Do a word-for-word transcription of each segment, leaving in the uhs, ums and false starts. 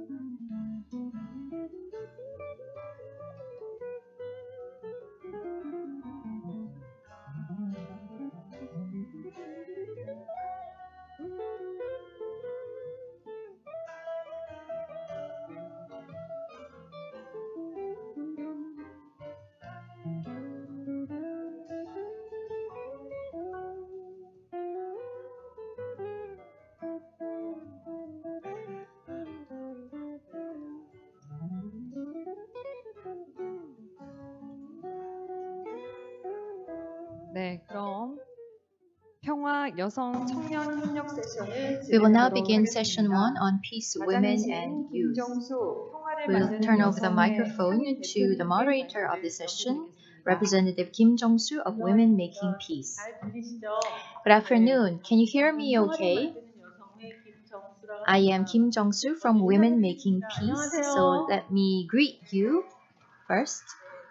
네, 그럼 평화 여성 청년 협력 세션을 We will now 진행하도록 begin session 하겠습니다. one on peace, women, and youth. 김정수, 평화를 We'll 만드는 turn over the 여성의 microphone 상임 to the moderator of 대표님께 the session, 말씀드리겠습니다. Representative Kim Jong-soo of Women Making Peace. 잘 들리시죠? Good afternoon. Can you hear me okay? 평화를 만드는 여성의 김정수라고 I am 합니다. Kim Jong-soo from Women Making Peace. So let me greet you first.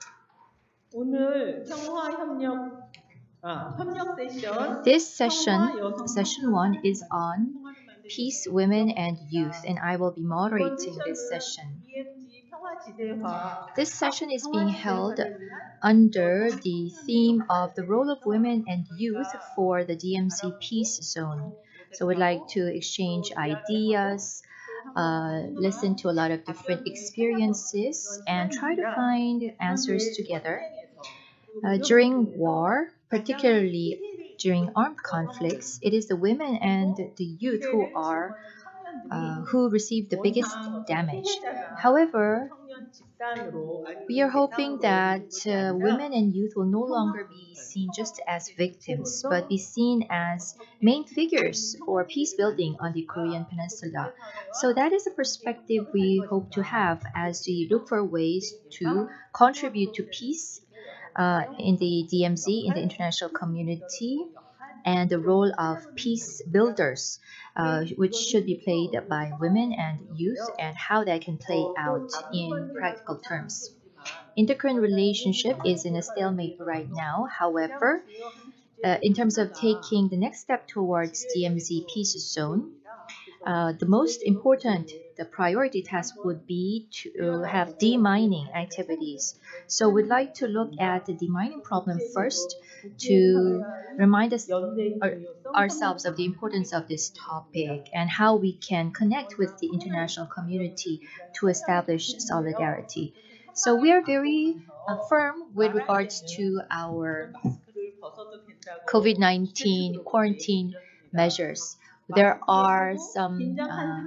오늘 평화 협력 아, 협력 세션 This session, session one, is on peace, women, and youth, and I will be moderating this session. This session is being held under the theme of the role of women and youth for the D M Z Peace Zone. So we'd like to exchange ideas, uh, listen to a lot of different experiences, and try to find answers together. Uh, during war, particularly during armed conflicts, it is the women and the youth who are uh, who receive the biggest damage. However, we are hoping that uh, women and youth will no longer be seen just as victims, but be seen as main figures for peace building on the Korean Peninsula. So that is a perspective we hope to have as we look for ways to contribute to peace uh, in the D M Z, in the international community, and the role of peace builders, uh, which should be played by women and youth, and how that can play out in practical terms. Intercurrent relationship is in a stalemate right now. However, uh, in terms of taking the next step towards D M Z peace zone, uh, the most important, the priority task would be to have demining activities. So we'd like to look at the demining problem first to remind us our, ourselves of the importance of this topic and how we can connect with the international community to establish solidarity. So we are very uh, firm with regards to our COVID nineteen quarantine measures. There are some uh,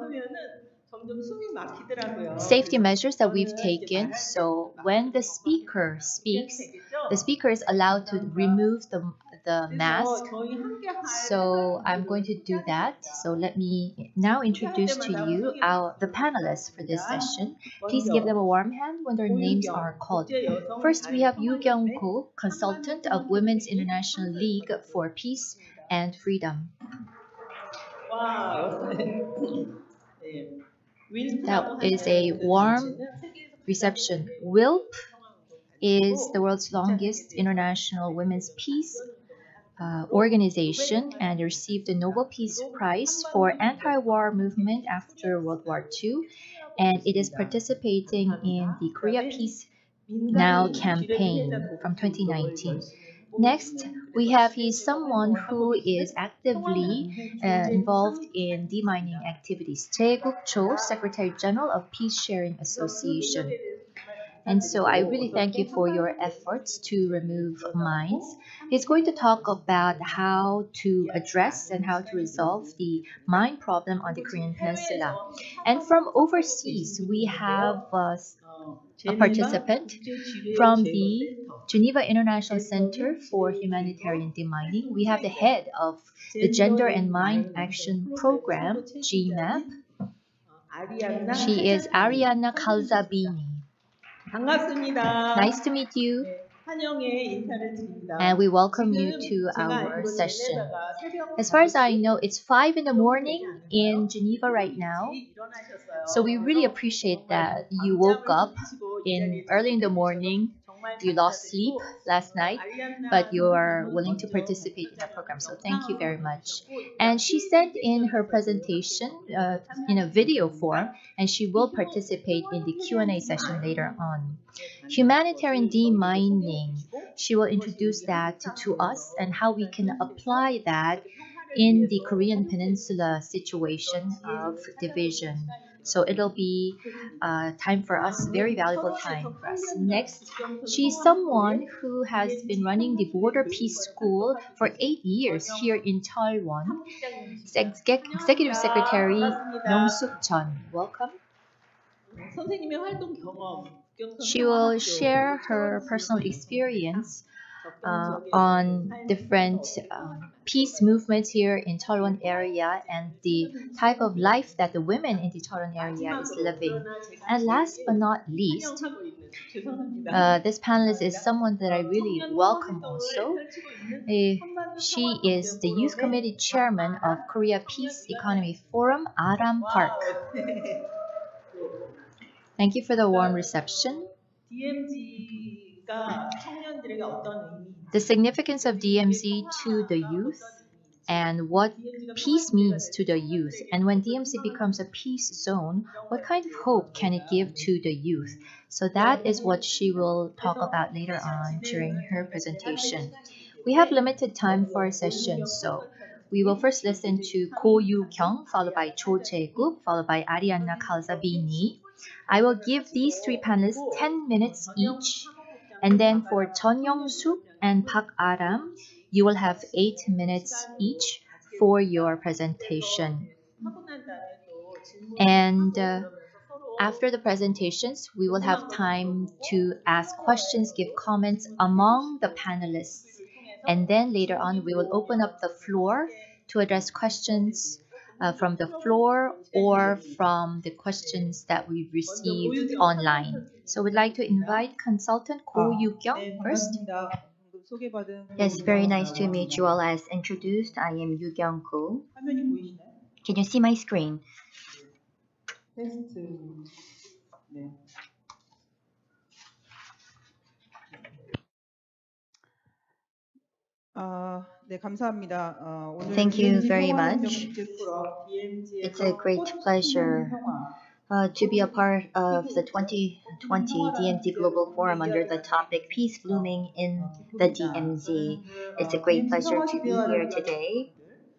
safety measures that we've taken. So when the speaker speaks, the speaker is allowed to remove the, the mask. So I'm going to do that. So let me now introduce to you our the panelists for this session. Please give them a warm hand when their names are called. First, we have Yoo Kyung-ko, consultant of Women's International League for Peace and Freedom. That is a warm reception. W I L P is the world's longest international women's peace uh, organization and received the Nobel Peace Prize for anti-war movement after World War Two, and it is participating in the Korea Peace Now campaign from twenty nineteen. Next, we have he's someone who is actively uh, involved in demining activities. Jae-guk Cho, Secretary General of Peace Sharing Association. And so I really thank you for your efforts to remove mines. He's going to talk about how to address and how to resolve the mine problem on the Korean Peninsula. And from overseas, we have uh, a participant from the Geneva International Center for Humanitarian Demining. We have the head of the Gender and Mine Action Program, G MAP. She is Arianna Calzabini. Nice to meet you. And we welcome you to our session. As far as I know, it's five in the morning in Geneva right now. So we really appreciate that you woke up in early in the morning you lost sleep last night, but you are willing to participate in our program. So thank you very much. And she sent in her presentation uh, in a video form, and she will participate in the Q and A session later on. Humanitarian demining. She will introduce that to, to us and how we can apply that in the Korean Peninsula situation of division. So it'll be uh, time for us, very valuable time for us. Next, she's someone who has been running the Border Peace School for eight years here in Taiwan. Exec- Executive Secretary Yong Suk Chun, welcome. She will share her personal experience uh, on different um, peace movements here in Taiwan area and the type of life that the women in the Taiwan area is living. And last but not least, uh, this panelist is someone that I really welcome also. Uh, she is the Youth Committee Chairman of Korea Peace Economy Forum, Aram Park. Thank you for the warm reception. The significance of D M Z to the youth and what peace means to the youth. And when D M Z becomes a peace zone, what kind of hope can it give to the youth? So that is what she will talk about later on during her presentation. We have limited time for our session, so we will first listen to Ko Yu-kyung, followed by Cho Jae-guk, followed by Arianna Calzabini. I will give these three panelists ten minutes each. And then for Chun Young-suk and Park Aram, you will have eight minutes each for your presentation. And uh, after the presentations, we will have time to ask questions, give comments among the panelists. And then later on, we will open up the floor to address questions uh, from the floor or from the questions that we've received online. So we'd like to invite consultant Ko Yu-kyung first. Yes, very nice to meet you all. As introduced, I am Yu Kyung Ko. Can you see my screen? Thank you very much. It's a great pleasure uh, to be a part of the twenty twenty D M Z Global Forum under the topic Peace Blooming in the D M Z. It's a great pleasure to be here today.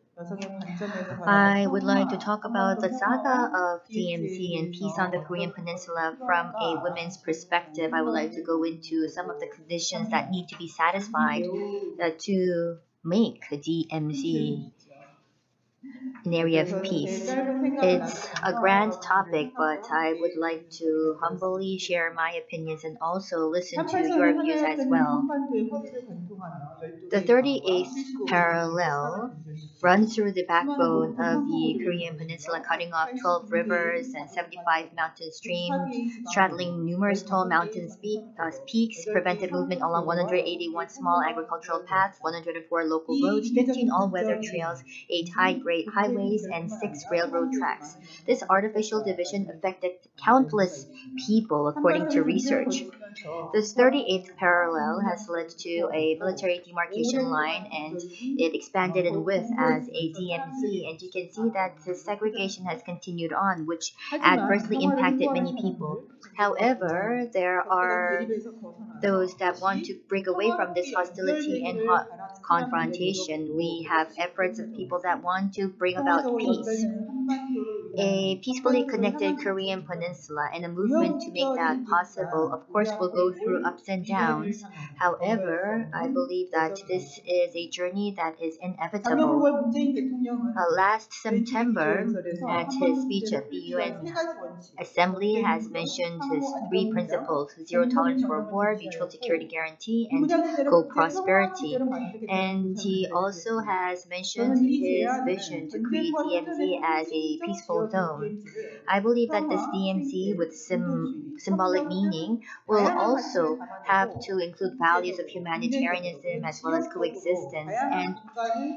I would like to talk about the saga of D M Z and peace on the Korean Peninsula from a women's perspective. I would like to go into some of the conditions that need to be satisfied uh, to make D M Z an area of peace. It's a grand topic, but I would like to humbly share my opinions and also listen to your views as well. The thirty-eighth parallel runs through the backbone of the Korean Peninsula, cutting off twelve rivers and seventy-five mountain streams, straddling numerous tall mountain peak, uh, peaks, prevented movement along one hundred eighty-one small agricultural paths, one hundred four local roads, fifteen all-weather trails, eight high-grade highways, and six railroad tracks. This artificial division affected countless people, according to research. This thirty-eighth parallel has led to a military demarcation line, and it expanded in width as a D M Z, and you can see that the segregation has continued on, which adversely impacted many people. However, there are those that want to break away from this hostility and hot confrontation. We have efforts of people that want to bring about peace. A peacefully connected Korean peninsula and a movement to make that possible, of course, will go through ups and downs. However, I believe that this is a journey that is inevitable. Uh, last September, at his speech at the U N Assembly, has mentioned his three principles: zero tolerance for war, mutual security guarantee, and co-prosperity. And he also has mentioned his vision to create D M Z as a peaceful zone. I believe that this D M Z with sim symbolic meaning will also have to include values of humanitarianism as well as coexistence. And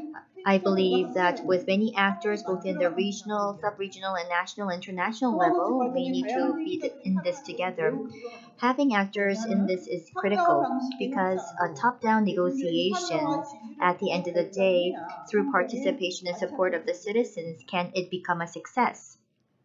I believe that with many actors, both in the regional, sub-regional, and national, international level, we need to be in this together. Having actors in this is critical because uh, top-down negotiations, at the end of the day, through participation and support of the citizens, can it become a success?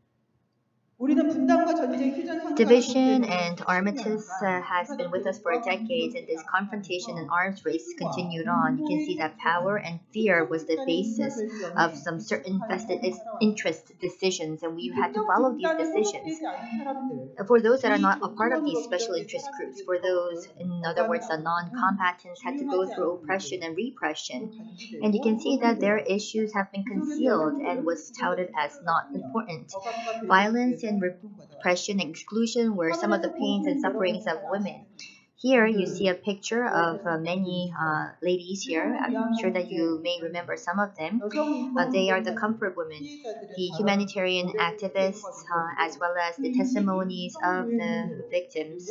Division and armistice uh, has been with us for decades, and this confrontation and arms race continued on. You can see that power and fear was the basis of some certain vested interest decisions, and we had to follow these decisions. For those that are not a part of these special interest groups, for those, in other words, the non-combatants, had to go through oppression and repression. And you can see that their issues have been concealed and was touted as not important. Violence and repression and exclusion were some of the pains and sufferings of women. Here you see a picture of uh, many uh, ladies here. I'm sure that you may remember some of them. Uh, they are the comfort women, the humanitarian activists, uh, as well as the testimonies of the victims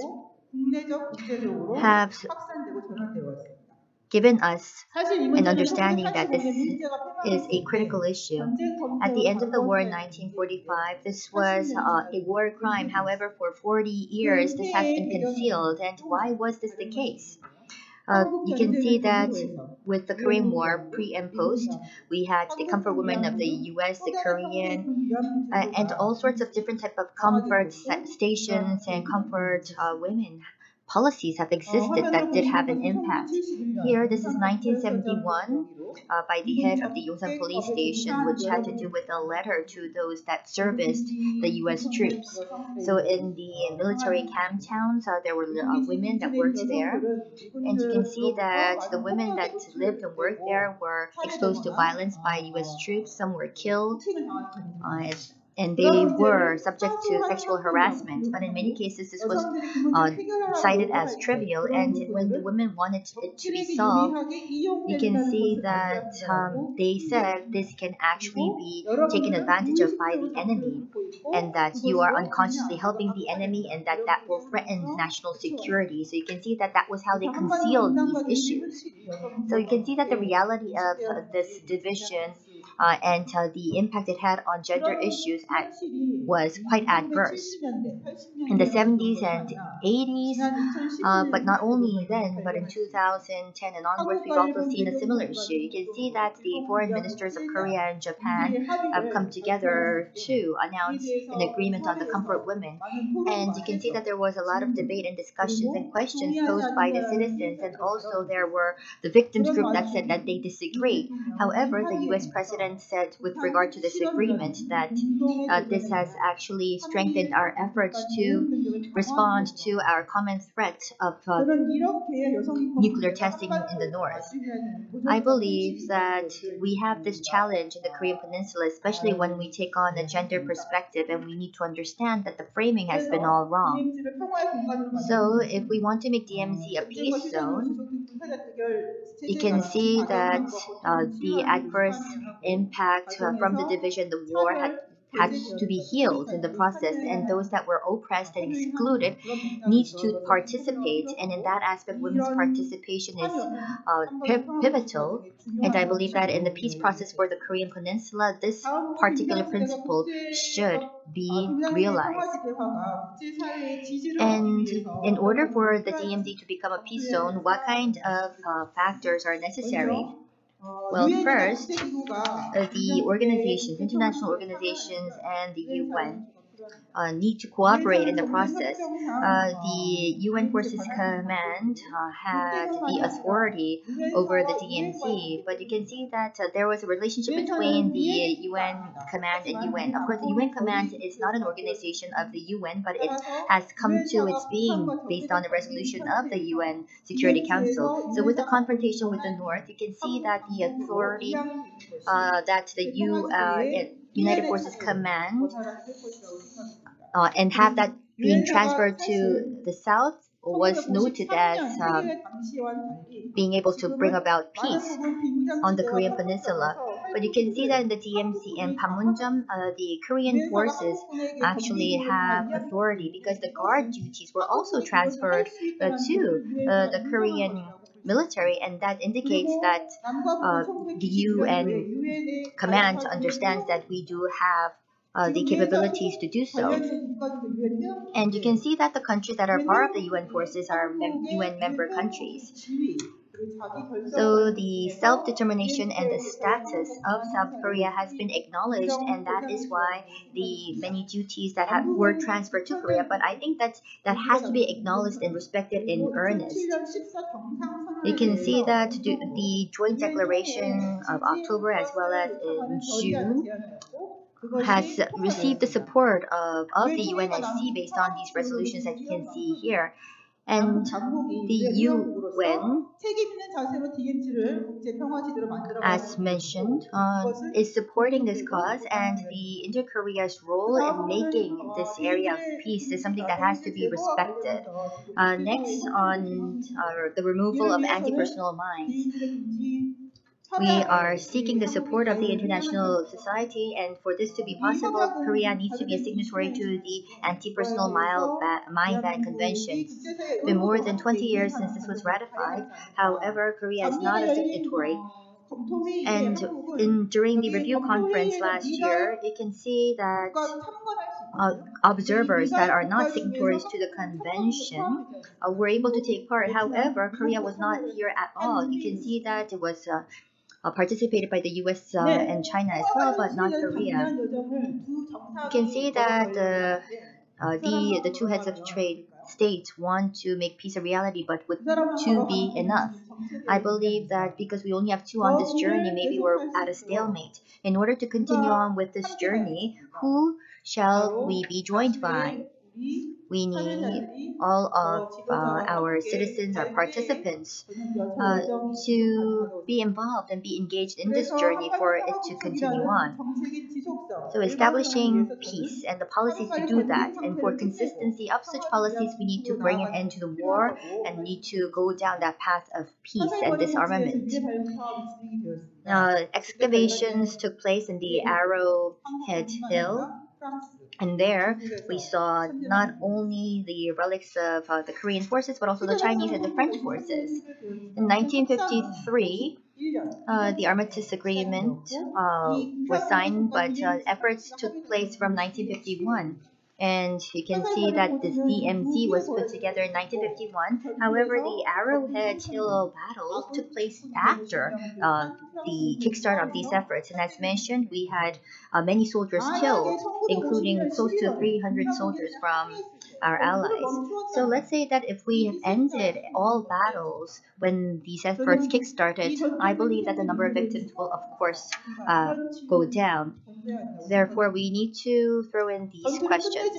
have given us an understanding that this is a critical issue. At the end of the war in nineteen forty-five, this was uh, a war crime. However, for forty years, this has been concealed. And why was this the case? Uh, you can see that with the Korean War, pre and post, we had the comfort women of the U S, the Korean, uh, and all sorts of different type of comfort stations and comfort uh, women. Policies have existed that did have an impact. Here, this is nineteen seventy-one uh, by the head of the Yongsan police station, which had to do with a letter to those that serviced the U S troops. So in the military camp towns, uh, there were uh, women that worked there. And you can see that the women that lived and worked there were exposed to violence by U S troops. Some were killed. Uh, and they were subject to sexual harassment. But in many cases, this was uh, cited as trivial. And when the women wanted it to be solved, you can see that um, they said this can actually be taken advantage of by the enemy, and that you are unconsciously helping the enemy, and that that will threaten national security. So you can see that that was how they concealed these issues. So you can see that the reality of uh, this division Uh, and uh, the impact it had on gender issues at, was quite adverse. In the seventies and eighties, uh, but not only then, but in two thousand ten and onwards, we've also seen a similar issue. You can see that the foreign ministers of Korea and Japan have come together to announce an agreement on the comfort women. And you can see that there was a lot of debate and discussions and questions posed by the citizens, and also there were the victims group that said that they disagree. However, the U S president said with regard to this agreement that uh, this has actually strengthened our efforts to respond to our common threat of uh, nuclear testing in the north. I believe that we have this challenge in the Korean Peninsula, especially when we take on a gender perspective, and we need to understand that the framing has been all wrong. So if we want to make D M Z a peace zone, you can see that uh, the adverse impact uh, from the division, the war had, had to be healed in the process, and those that were oppressed and excluded need to participate, and in that aspect, women's participation is uh, pivotal, and I believe that in the peace process for the Korean Peninsula, this particular principle should be realized. And in order for the D M Z to become a peace zone, what kind of uh, factors are necessary? Well, first, uh, the organizations, international organizations, and the U N uh, need to cooperate in the process. Uh, the U N Forces Command uh, had the authority over the D M Z, but you can see that uh, there was a relationship between the U N Command and U N. Of course, the U N Command is not an organization of the U N, but it has come to its being based on the resolution of the U N Security Council. So with the confrontation with the North, you can see that the authority uh, that the U, uh, United Forces Command uh, and have that being transferred to the South was noted as um, being able to bring about peace on the Korean Peninsula. But you can see that in the D M Z and Panmunjom, uh, the Korean forces actually have authority because the guard duties were also transferred uh, to uh, the Korean military, and that indicates that uh, the U N command understands that we do have uh, the capabilities to do so. And you can see that the countries that are part of the U N forces are mem U N member countries. So the self-determination and the status of South Korea has been acknowledged, and that is why the many duties that have, were transferred to Korea. But I think that that has to be acknowledged and respected in earnest. You can see that the joint declaration of October as well as in June has received the support of, of the U N S C based on these resolutions that you can see here. And the U N, as mentioned, uh, is supporting this cause, and the Inter-Korea's role in making this area of peace is something that has to be respected. Uh, next, on uh, the removal of anti-personnel mines. We are seeking the support of the international society, and for this to be possible, Korea needs to be a signatory to the Anti-Personnel Mine Ban Convention. It's been more than twenty years since this was ratified. However, Korea is not a signatory. And in, during the review conference last year, you can see that uh, observers that are not signatories to the convention uh, were able to take part. However, Korea was not here at all. You can see that it was uh, Uh, participated by the U S uh, and China as well, but not Korea. You can see that uh, uh, the the two heads of trade states want to make peace a reality, but would two be enough? I believe that because we only have two on this journey, maybe we're at a stalemate. In order to continue on with this journey, who shall we be joined by? We need all of uh, our citizens, our participants, uh, to be involved and be engaged in this journey for it to continue on. So establishing peace and the policies to do that, and for consistency of such policies, we need to bring an end to the war and need to go down that path of peace and disarmament. Uh, excavations took place in the Arrowhead Hill. And there, we saw not only the relics of uh, the Korean forces, but also the Chinese and the French forces. In nineteen fifty-three, uh, the Armistice Agreement uh, was signed, but uh, efforts took place from nineteen fifty-one. And you can see that this D M Z was put together in nineteen fifty-one. However, the Arrowhead Hill battle took place after uh, the kickstart of these efforts. And as mentioned, we had uh, many soldiers killed, including close to three hundred soldiers from our allies. So let's say that if we have ended all battles when these efforts kickstarted, I believe that the number of victims will, of course, uh, go down. Therefore, we need to throw in these questions.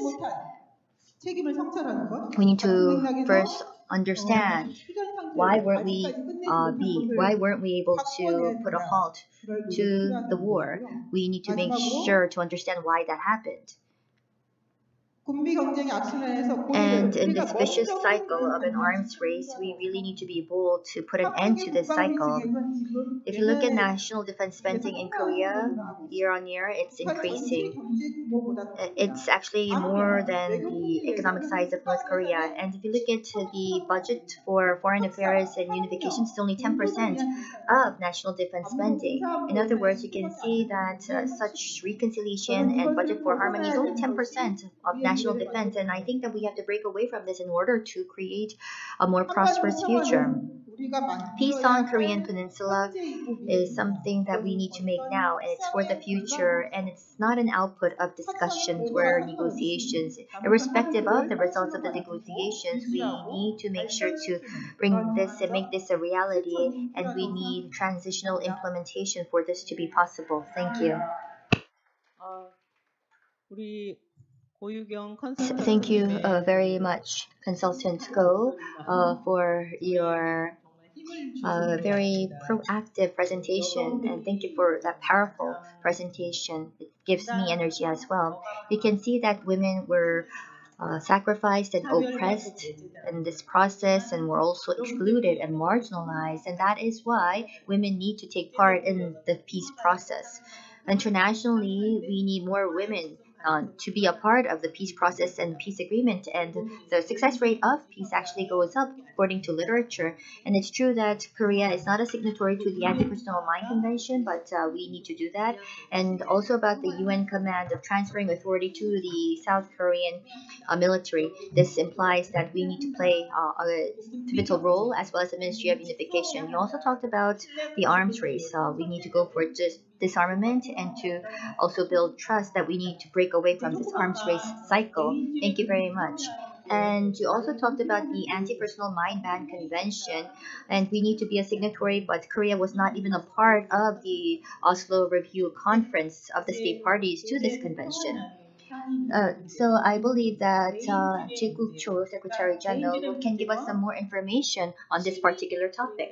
We need to first understand why weren't we uh, be why weren't we able to put a halt to the war. We need to make sure to understand why that happened. And in this vicious cycle of an arms race, we really need to be bold to put an end to this cycle. If you look at national defense spending in Korea, year on year, it's increasing. It's actually more than the economic size of North Korea. And if you look at the budget for foreign affairs and unification, it's only ten percent of national defense spending. In other words, you can see that uh, such reconciliation and budget for harmony is only ten percent of national defense, and I think that we have to break away from this in order to create a more prosperous future. Peace on Korean Peninsula is something that we need to make now, and it's for the future, and it's not an output of discussions or negotiations. Irrespective of the results of the negotiations, we need to make sure to bring this and make this a reality, and we need transitional implementation for this to be possible. Thank you. Thank you uh, very much, Consultant Go, uh, for your uh, very proactive presentation, and thank you for that powerful presentation. It gives me energy as well. You can see that women were uh, sacrificed and oppressed in this process, and were also excluded and marginalized, and that is why women need to take part in the peace process. Internationally, we need more women uh, to be a part of the peace process and peace agreement, and the success rate of peace actually goes up according to literature. And it's true that Korea is not a signatory to the Anti-Personnel Mine Convention, but uh, we need to do that. And also about the U N command of transferring authority to the South Korean uh, military. This implies that we need to play uh, a pivotal role, as well as the Ministry of Unification. You also talked about the arms race. Uh, we need to go for just disarmament and to also build trust, that we need to break away from this arms race cycle. Thank you very much. And you also talked about the Anti-Personnel Mine Ban Convention, and we need to be a signatory, but Korea was not even a part of the Oslo Review Conference of the state parties to this convention. Uh, so I believe that uh, Jae-Kuk Cho, Secretary General, can give us some more information on this particular topic.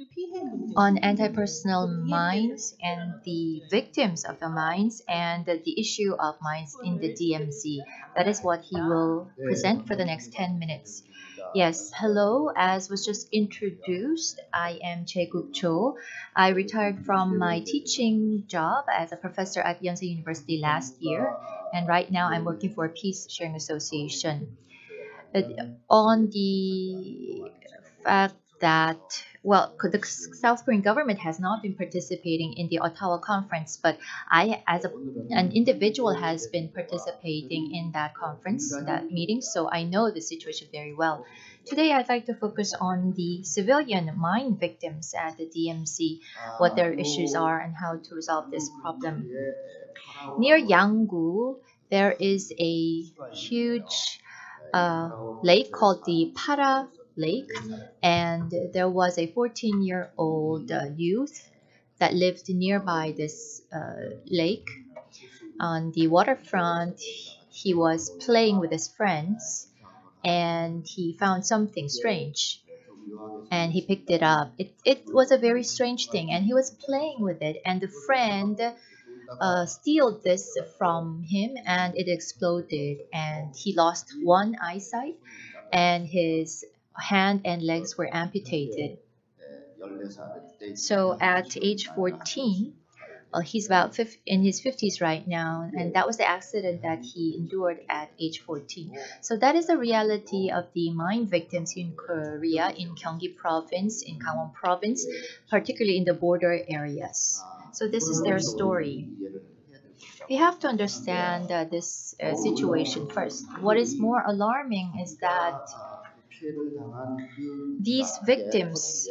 On anti-personnel mines and the victims of the mines and the issue of mines in the D M Z. That is what he will present for the next ten minutes. Yes, hello. As was just introduced, I am Jae-Kuk Cho. I retired from my teaching job as a professor at Yonsei University last year, and right now I'm working for a Peace Sharing Association. But on the fact that, well, the South Korean government has not been participating in the Ottawa conference, but I, as a, an individual, has been participating in that conference, that meeting, so I know the situation very well. Today, I'd like to focus on the civilian mine victims at the D M Z, what their issues are, and how to resolve this problem. Near Yanggu, there is a huge uh, lake called the Para Lake, and there was a fourteen-year-old uh, youth that lived nearby this uh, lake. On the waterfront, he was playing with his friends, and he found something strange, and he picked it up. It, it was a very strange thing, and he was playing with it, and the friend uh, stole this from him, and it exploded, and he lost one eyesight, and his hand and legs were amputated. So at age fourteen, well, he's about in his fifties right now, and that was the accident that he endured at age fourteen. So that is the reality of the mine victims in Korea, in Gyeonggi province, in Gangwon province, particularly in the border areas. So this is their story. We have to understand uh, this uh, situation first. What is more alarming is that these victims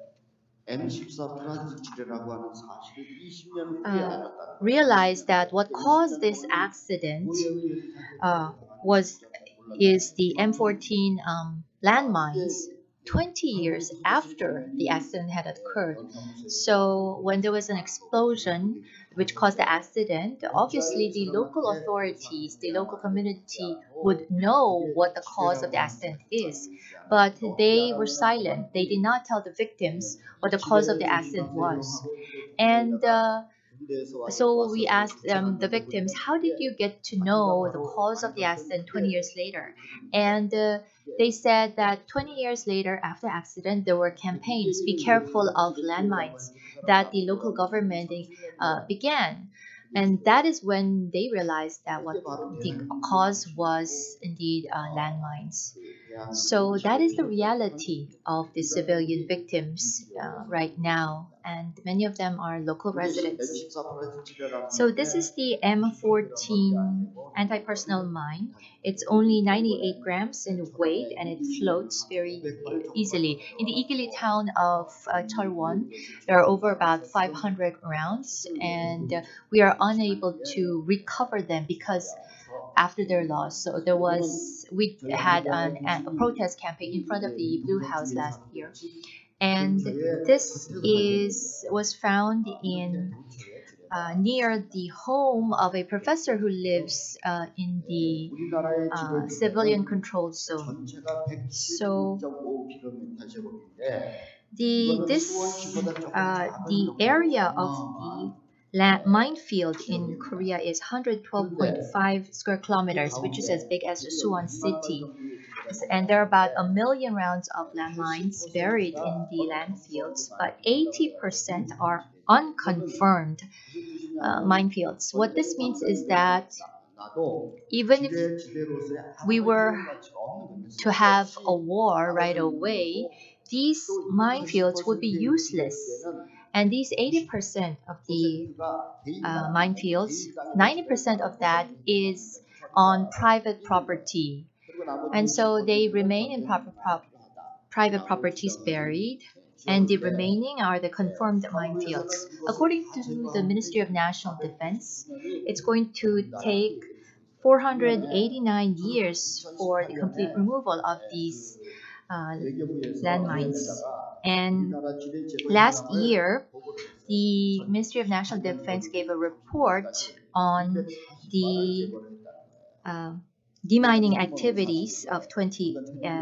uh, realized that what caused this accident uh, was is the M fourteen um, landmines twenty years after the accident had occurred. So when there was an explosion which caused the accident, obviously the local authorities, the local community would know what the cause of the accident is. But they were silent. They did not tell the victims what the cause of the accident was. And uh, so we asked um, the victims, how did you get to know the cause of the accident twenty years later? And uh, they said that twenty years later, after the accident, there were campaigns, be careful of landmines, that the local government uh, began. And that is when they realized that what the cause was indeed uh, landmines. So that is the reality of the civilian victims uh, right now, and many of them are local residents. So this is the M fourteen anti-personnel mine. It's only ninety-eight grams in weight, and it floats very easily. In the Igili town of uh, Cheolwon, there are over about five hundred rounds, and uh, we are unable to recover them because after their loss. So there was, we had an, a protest campaign in front of the Blue House last year. And this is was found in uh, near the home of a professor who lives uh, in the uh, civilian controlled zone. So the this uh, the area of the land minefield in Korea is one hundred twelve point five square kilometers, which is as big as Suwon City. And there are about a million rounds of landmines buried in the landfields, but eighty percent are unconfirmed uh, minefields. What this means is that even if we were to have a war right away, these minefields would be useless. And these eighty percent of the uh, minefields, ninety percent of that is on private property. And so they remain in proper prop private properties buried, and the remaining are the confirmed minefields. According to the Ministry of National Defense, it's going to take four hundred eighty-nine years for the complete removal of these uh, landmines. And last year, the Ministry of National Defense gave a report on the uh, demining activities of twenty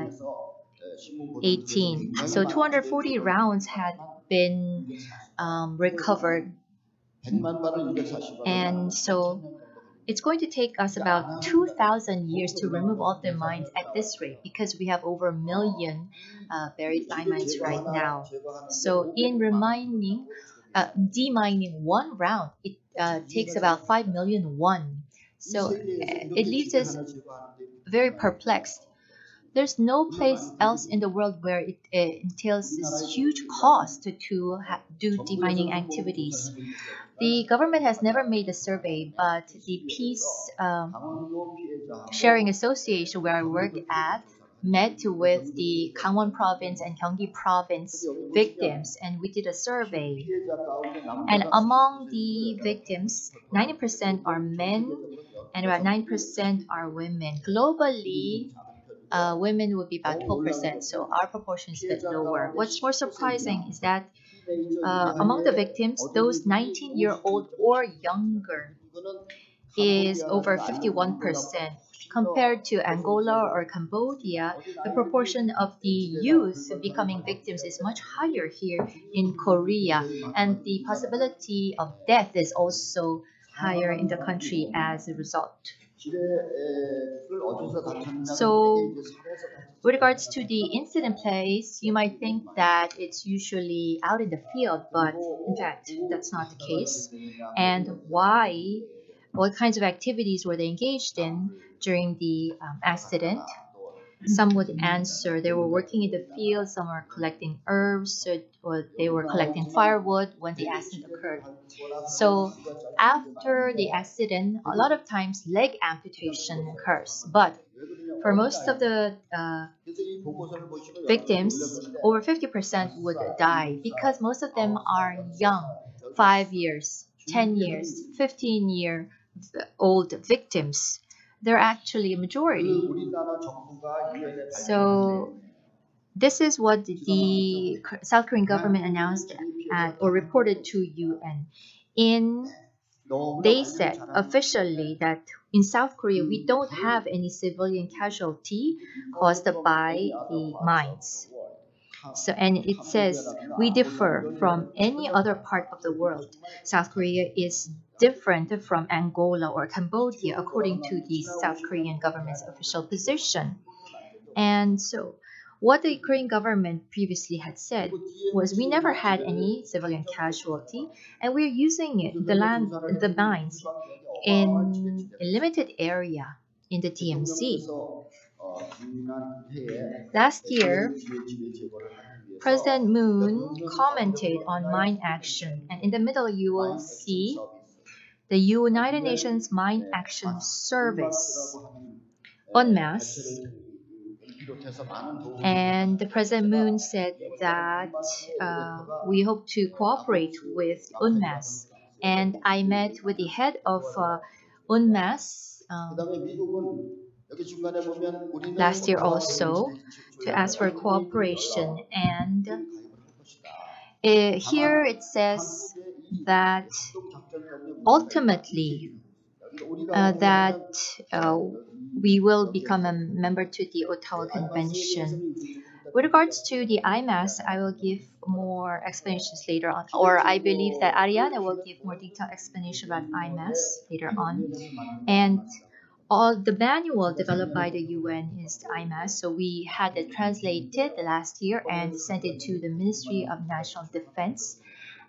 eighteen. So two hundred forty rounds had been um, recovered. And so it's going to take us about two thousand years to remove all the mines at this rate, because we have over a million uh, buried landmines right now. So in remining, uh, demining one round, it uh, takes about five million won. So uh, it leaves us very perplexed. There's no place else in the world where it, it entails this huge cost to, to ha do demining activities. The government has never made a survey, but the Peace um, Sharing Association, where I work at, met with the Gangwon Province and Gyeonggi Province victims, and we did a survey. And among the victims, ninety percent are men and about nine percent are women. Globally, uh, women would be about twelve percent, so our proportion is a bit lower. What's more surprising is that uh, among the victims, those nineteen year old or younger is over fifty-one percent. Compared to Angola or Cambodia, the proportion of the youth becoming victims is much higher here in Korea, and the possibility of death is also higher in the country as a result. So, with regards to the incident place, you might think that it's usually out in the field, but in fact, that's not the case. And why? What kinds of activities were they engaged in during the um, accident? Some would answer they were working in the field, some were collecting herbs, or they were collecting firewood when the accident occurred. So after the accident, a lot of times leg amputation occurs, but for most of the uh, victims, over fifty percent would die because most of them are young, five years, ten years, fifteen year old victims. They're actually a majority. So this is what the South Korean government announced at, or reported to U N. In they said officially that in South Korea we don't have any civilian casualty caused by the mines. So, and it says we differ from any other part of the world. South Korea is different from Angola or Cambodia according to the South Korean government's official position. And so what the Korean government previously had said was we never had any civilian casualty, and we're using it, the land, the mines, in a limited area in the D M Z. Last year, President Moon commented on mine action, and in the middle you will see the United Nations Mine Action Service, UNMAS. And the President Moon said that uh, we hope to cooperate with UNMAS. And I met with the head of uh, UNMAS um, last year also to ask for cooperation. And uh, here it says that ultimately uh, that uh, we will become a member to the Ottawa Convention. With regards to the I M A S, I will give more explanations later on, or I believe that Ariana will give more detailed explanation about I M A S later on. And all the manual developed by the U N is I M A S, so we had it translated last year and sent it to the Ministry of National Defense.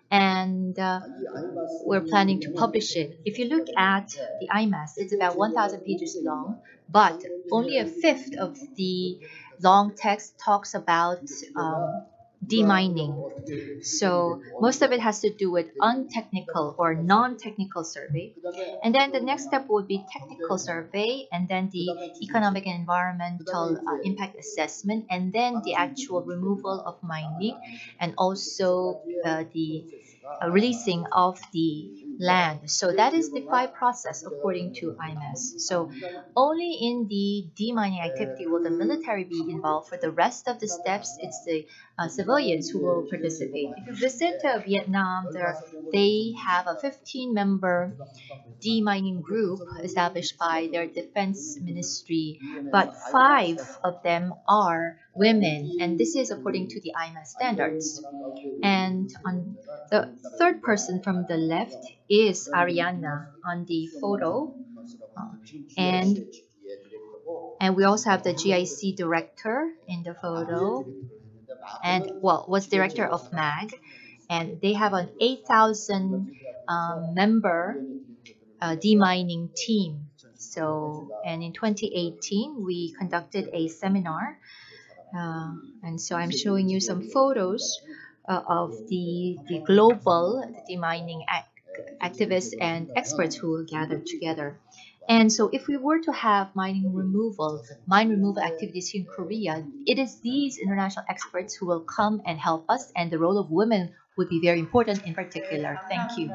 and uh, we're planning to publish it. If you look at the I M A S, it's about one thousand pages long, but only a fifth of the long text talks about um, demining. So most of it has to do with untechnical or non-technical survey. And then the next step would be technical survey, and then the economic and environmental uh, impact assessment, and then the actual removal of mining, and also uh, the uh, releasing of the land. So that is the five process according to I M A S. So only in the demining activity will the military be involved. For the rest of the steps, it's the uh, civilians who will participate. If you visit uh, Vietnam, there they have a fifteen member demining group established by their defense ministry, but five of them are women, and this is according to the I M A S standards. And on the third person from the left is Ariana on the photo, uh, and and we also have the G I C director in the photo, and well, was director of MAG, and they have an eight thousand um, member uh, demining team. So, and in twenty eighteen, we conducted a seminar, uh, and so I'm showing you some photos uh, of the the global demining act activists and experts who gathered together. And so if we were to have mining removal, mine removal activities here in Korea, it is these international experts who will come and help us, and the role of women would be very important in particular. Thank you.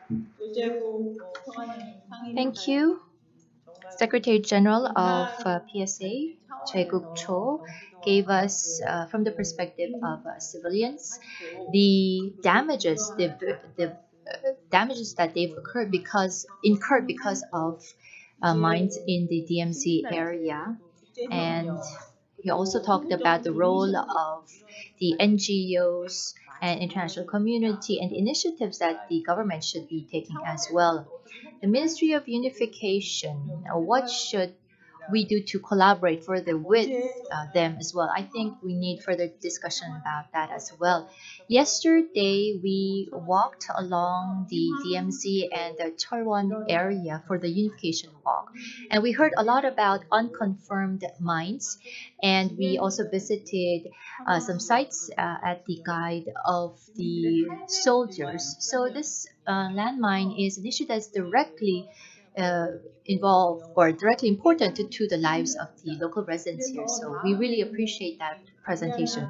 Thank you. Secretary General of uh, P S A, Choi Guk-cho, gave us, uh, from the perspective of uh, civilians, the damages, the, the uh, damages that they've occurred because incurred because of uh, mines in the D M Z area, and he also talked about the role of the N G Os and international community and initiatives that the government should be taking as well. The Ministry of Unification, uh, what should we do to collaborate further with uh, them as well? I think we need further discussion about that as well. Yesterday, we walked along the D M Z and the Cheolwon area for the unification walk, and we heard a lot about unconfirmed mines, and we also visited uh, some sites uh, at the guide of the soldiers. So this uh, landmine is an issue that's directly uh, involved or directly important to, to the lives of the local residents here. So we really appreciate that presentation.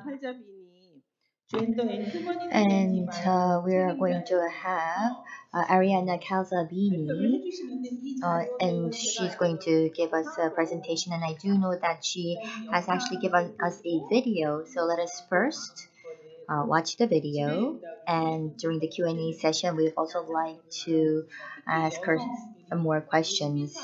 And uh, we're going to have uh, Ariana Calzabini, uh, and she's going to give us a presentation. And I do know that she has actually given us a video. So let us first uh, watch the video. And during the Q and A session, we'd also like to ask her some more questions.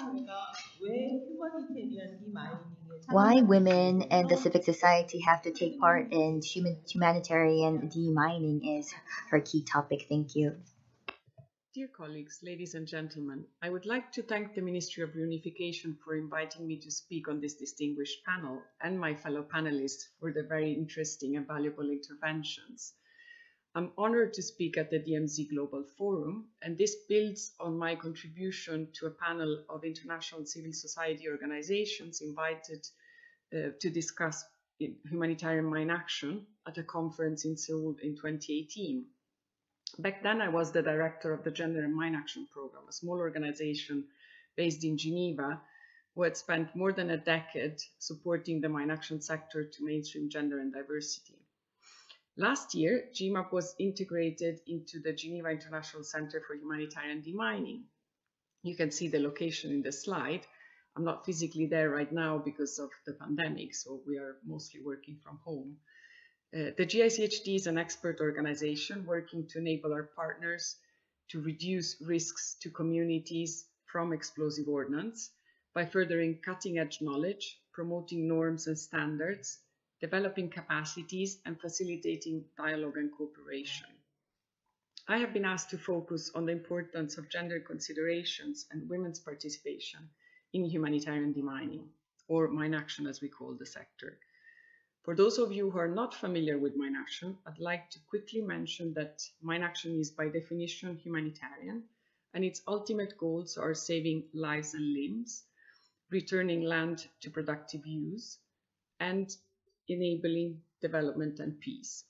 Why women and the civic society have to take part in human, humanitarian demining is her key topic. Thank you. Dear colleagues, ladies and gentlemen, I would like to thank the Ministry of Reunification for inviting me to speak on this distinguished panel, and my fellow panelists for their very interesting and valuable interventions. I'm honored to speak at the D M Z Global Forum, and this builds on my contribution to a panel of international civil society organizations invited uh, to discuss humanitarian mine action at a conference in Seoul in twenty eighteen. Back then, I was the director of the Gender and Mine Action Program, a small organization based in Geneva, who had spent more than a decade supporting the mine action sector to mainstream gender and diversity. Last year, G M A P was integrated into the Geneva International Center for Humanitarian Demining. You can see the location in the slide. I'm not physically there right now because of the pandemic, so we are mostly working from home. Uh, the G I C H D is an expert organization working to enable our partners to reduce risks to communities from explosive ordnance by furthering cutting-edge knowledge, promoting norms and standards, developing capacities, and facilitating dialogue and cooperation. I have been asked to focus on the importance of gender considerations and women's participation in humanitarian demining, or mine action as we call the sector. For those of you who are not familiar with MindAction, I'd like to quickly mention that MindAction is by definition humanitarian, and its ultimate goals are saving lives and limbs, returning land to productive use, and enabling development and peace.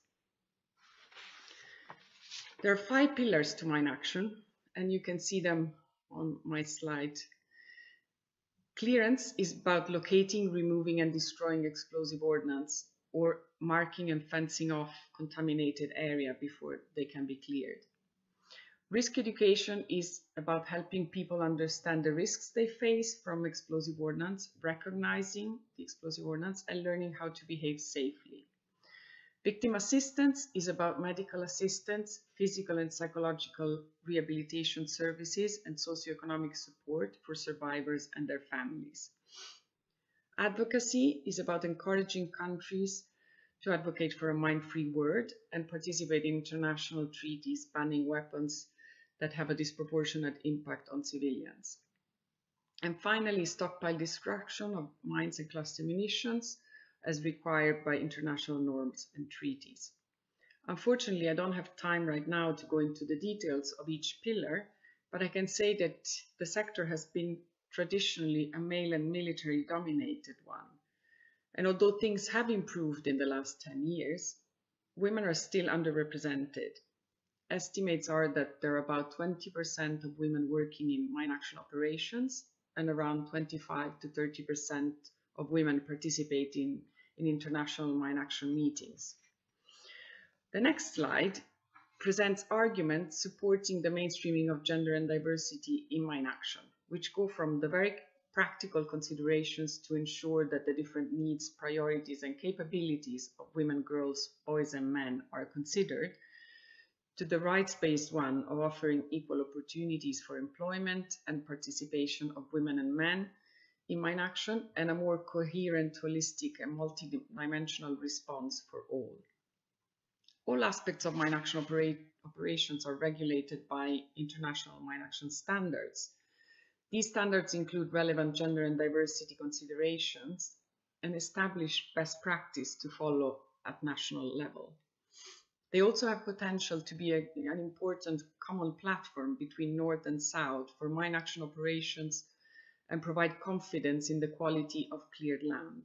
There are five pillars to MindAction, and you can see them on my slide. Clearance is about locating, removing, and destroying explosive ordnance, or marking and fencing off contaminated area before they can be cleared. Risk education is about helping people understand the risks they face from explosive ordnance, recognizing the explosive ordnance, and learning how to behave safely. Victim assistance is about medical assistance, physical and psychological rehabilitation services, and socioeconomic support for survivors and their families. Advocacy is about encouraging countries to advocate for a mine-free world and participate in international treaties banning weapons that have a disproportionate impact on civilians. And finally, stockpile destruction of mines and cluster munitions as required by international norms and treaties. Unfortunately, I don't have time right now to go into the details of each pillar, but I can say that the sector has been traditionally a male and military dominated one. And although things have improved in the last ten years, women are still underrepresented. Estimates are that there are about twenty percent of women working in MindAction operations and around twenty-five to thirty percent of women participating in international MindAction meetings. The next slide presents arguments supporting the mainstreaming of gender and diversity in MindAction, which go from the very practical considerations to ensure that the different needs, priorities, and capabilities of women, girls, boys, and men are considered, to the rights-based one of offering equal opportunities for employment and participation of women and men in MindAction, and a more coherent, holistic, and multidimensional response for all. All aspects of MindAction operate, operations are regulated by international MindAction standards. These standards include relevant gender and diversity considerations and establish best practice to follow at national level. They also have potential to be a, an important common platform between North and South for MindAction operations and provide confidence in the quality of cleared land.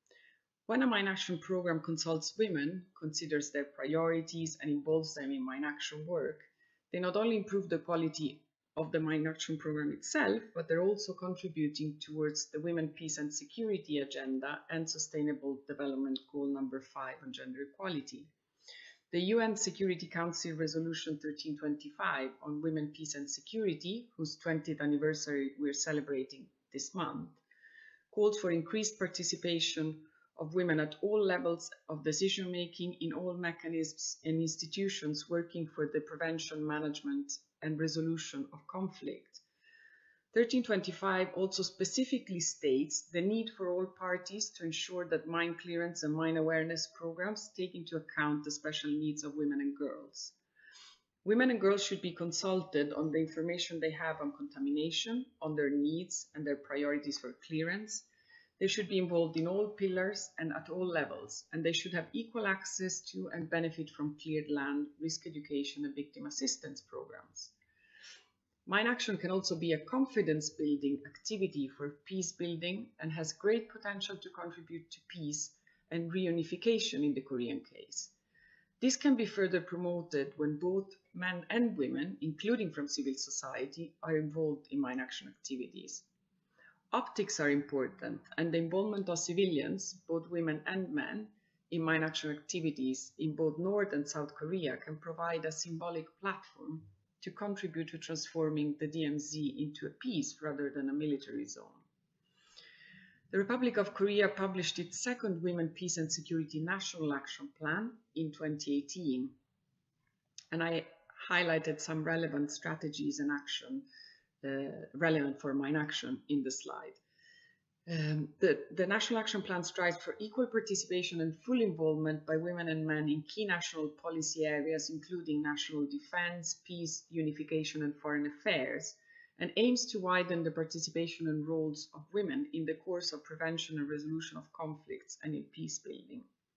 When a MindAction program consults women, considers their priorities, and involves them in MindAction work, they not only improve the quality of the MindAction program itself, but they're also contributing towards the Women, Peace and Security agenda and Sustainable Development Goal number five on gender equality. The U N Security Council Resolution thirteen twenty-five on Women, Peace and Security, whose twentieth anniversary we're celebrating this month, calls for increased participation of women at all levels of decision-making in all mechanisms and institutions working for the prevention, management, and resolution of conflict. thirteen twenty-five also specifically states the need for all parties to ensure that mine clearance and mine awareness programs take into account the special needs of women and girls. Women and girls should be consulted on the information they have on contamination, on their needs and their priorities for clearance. They should be involved in all pillars and at all levels, and they should have equal access to and benefit from cleared land, risk education, and victim assistance programs. MindAction can also be a confidence-building activity for peace building and has great potential to contribute to peace and reunification in the Korean case. This can be further promoted when both men and women, including from civil society, are involved in MindAction activities. Optics are important, and the involvement of civilians, both women and men, in MindAction activities in both North and South Korea can provide a symbolic platform to contribute to transforming the D M Z into a peace rather than a military zone. The Republic of Korea published its second Women, Peace and Security National Action Plan in twenty eighteen, and I highlighted some relevant strategies and action uh, relevant for MindAction in the slide. Um, the, the National Action Plan strives for equal participation and full involvement by women and men in key national policy areas, including national defense, peace, unification, and foreign affairs, and aims to widen the participation and roles of women in the course of prevention and resolution of conflicts and in peace building.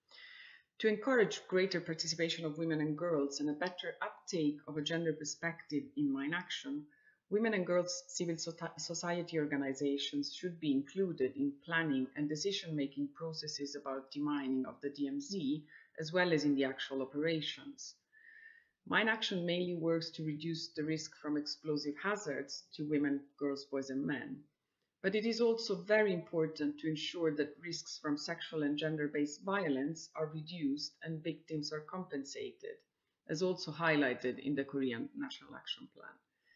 To encourage greater participation of women and girls and a better uptake of a gender perspective in mine action, women and girls civil society organizations should be included in planning and decision-making processes about demining of the D M Z, as well as in the actual operations. Mine action mainly works to reduce the risk from explosive hazards to women, girls, boys, and men. But it is also very important to ensure that risks from sexual and gender-based violence are reduced and victims are compensated, as also highlighted in the Korean National Action Plan.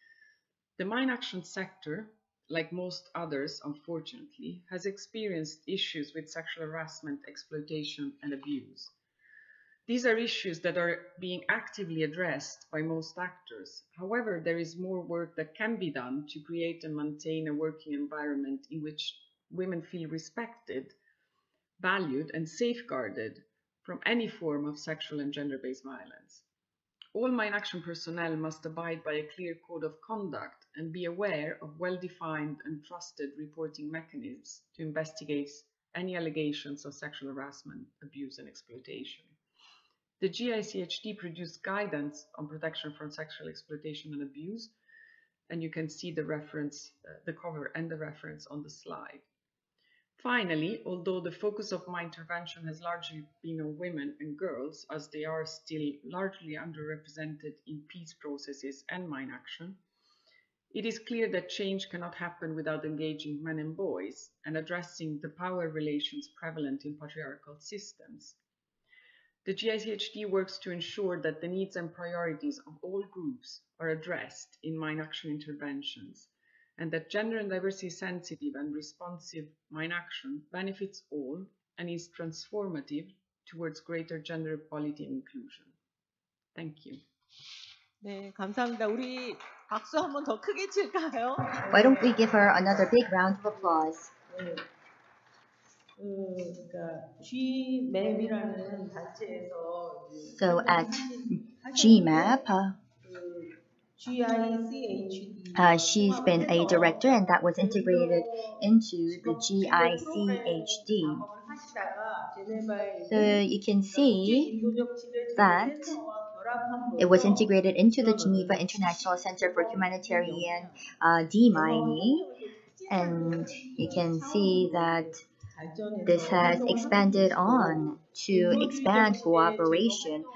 The mine action sector, like most others, unfortunately, has experienced issues with sexual harassment, exploitation, and abuse. These are issues that are being actively addressed by most actors. However, there is more work that can be done to create and maintain a working environment in which women feel respected, valued, and safeguarded from any form of sexual and gender-based violence. All mine action personnel must abide by a clear code of conduct and be aware of well-defined and trusted reporting mechanisms to investigate any allegations of sexual harassment, abuse, and exploitation. The G I C H D produced guidance on protection from sexual exploitation and abuse, and you can see the reference, uh, the cover and the reference on the slide. Finally, although the focus of my intervention has largely been on women and girls, as they are still largely underrepresented in peace processes and mine action, it is clear that change cannot happen without engaging men and boys and addressing the power relations prevalent in patriarchal systems. The G I C H D works to ensure that the needs and priorities of all groups are addressed in mine action interventions, and that gender and diversity sensitive and responsive mine action benefits all and is transformative towards greater gender equality and inclusion. Thank you. 네, 감사합니다. 우리 박수 한 번 더 크게 칠까요? Why don't we give her another big round of applause? 네. 그, 그러니까 G 맵이라는 단체에서 So at G MAP, uh, G I C H D uh, she's been a director, and that was integrated into the G I C H D. So you can see that it was integrated into the Geneva International Center for Humanitarian uh, Demining, and you can see that this has expanded on to expand cooperation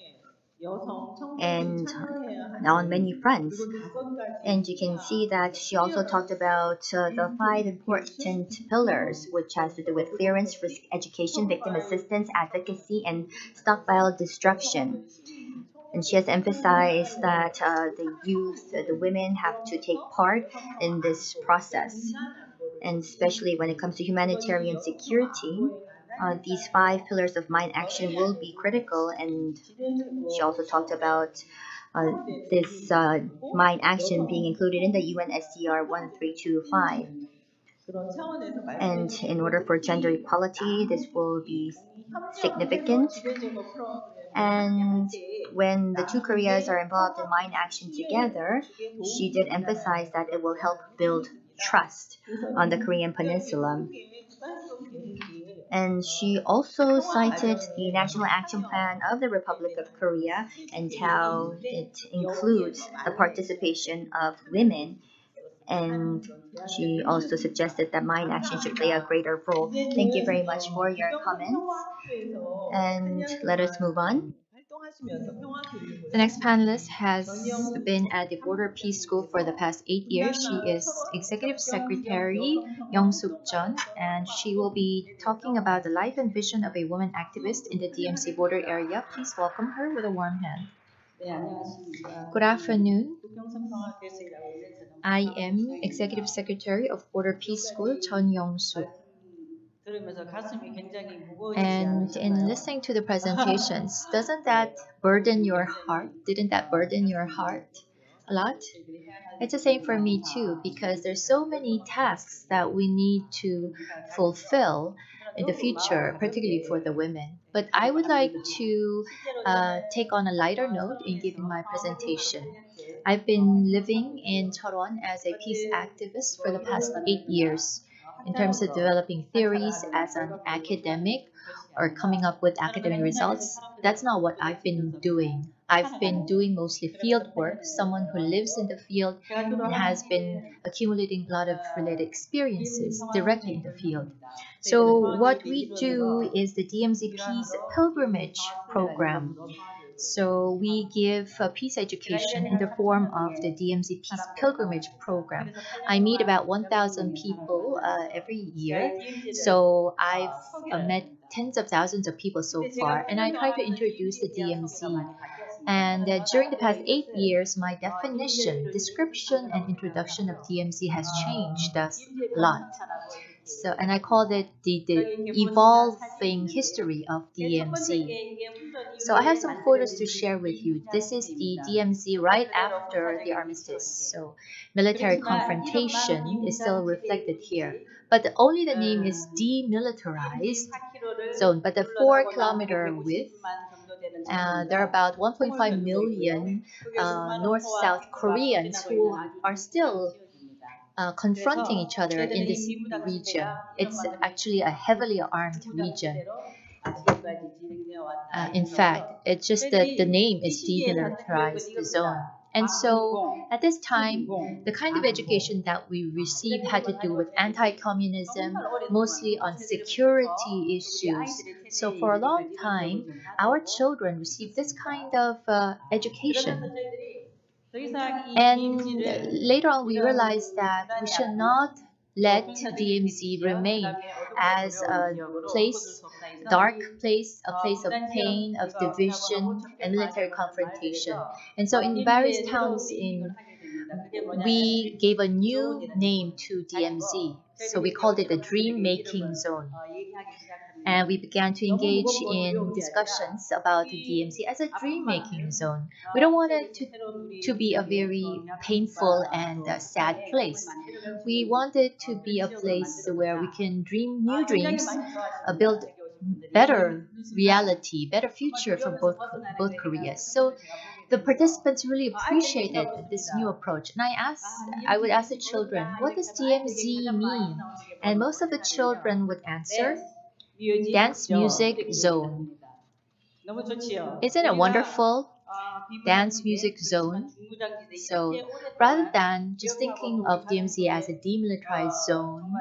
and on many fronts. And you can see that she also talked about uh, the five important pillars, which has to do with clearance, risk education, victim assistance, advocacy, and stockpile destruction. And she has emphasized that uh, the youth, uh, the women have to take part in this process. And especially when it comes to humanitarian security, uh, these five pillars of mine action will be critical. And she also talked about uh, this uh, mine action being included in the U N S C R one three two five. And in order for gender equality, this will be significant. And when the two Koreas are involved in mine action together, she did emphasize that it will help build trust on the Korean Peninsula. And she also cited the National Action Plan of the Republic of Korea and how it includes the participation of women. And she also suggested that mine action should play a greater role. Thank you very much for your comments. And let us move on. The next panelist has been at the Border Peace School for the past eight years. She is Executive Secretary Young-Suk Jeon, and she will be talking about the life and vision of a woman activist in the D M Z border area. Please welcome her with a warm hand. Good afternoon. I am Executive Secretary of Border Peace School, Jeon Young-Suk. And in listening to the presentations, doesn't that burden your heart? Didn't that burden your heart a lot? It's the same for me too, because there's so many tasks that we need to fulfill in the future, particularly for the women. But I would like to uh, take on a lighter note in giving my presentation. I've been living in Cheolwon as a peace activist for the past eight years. in terms of developing theories as an academic or coming up with academic results. That's not what I've been doing. I've been doing mostly field work, someone who lives in the field and has been accumulating a lot of related experiences directly in the field. So what we do is the D M Z Peace Pilgrimage Program. So we give uh, peace education in the form of the D M Z Peace Pilgrimage Program. I meet about one thousand people uh, every year. So I've uh, met tens of thousands of people so far, and I try to introduce the D M Z. And uh, during the past eight years, my definition, description, and introduction of D M Z has changed a lot. So, and I called it the, the evolving history of D M Z. So I have some photos to share with you. This is the D M Z right after the armistice. So military confrontation is still reflected here. But the, only the name is demilitarized zone. But the four kilometer width, uh, there are about one point five million uh, North-South Koreans who are still Uh, confronting each other in this region. It's actually a heavily armed region. Uh, in fact, it's just that the name is demilitarized zone. And so at this time, the kind of education that we received had to do with anti-communism, mostly on security issues. So for a long time, our children received this kind of uh, education. And later on, we realized that we should not let D M Z remain as a place, dark place, a place of pain, of division, and military confrontation. And so in various towns, in we gave a new name to D M Z. So we called it the Dream Making Zone. And we began to engage in discussions about the D M Z as a dream-making zone. We don't want it to, to be a very painful and uh, sad place. We want it to be a place where we can dream new dreams, uh, build better reality, better future for both, both Koreas. So the participants really appreciated this new approach. And I asked, I would ask the children, what does D M Z mean? And most of the children would answer, Dance Music Zone. Isn't it wonderful? Dance Music Zone. So rather than just thinking of D M Z as a demilitarized zone,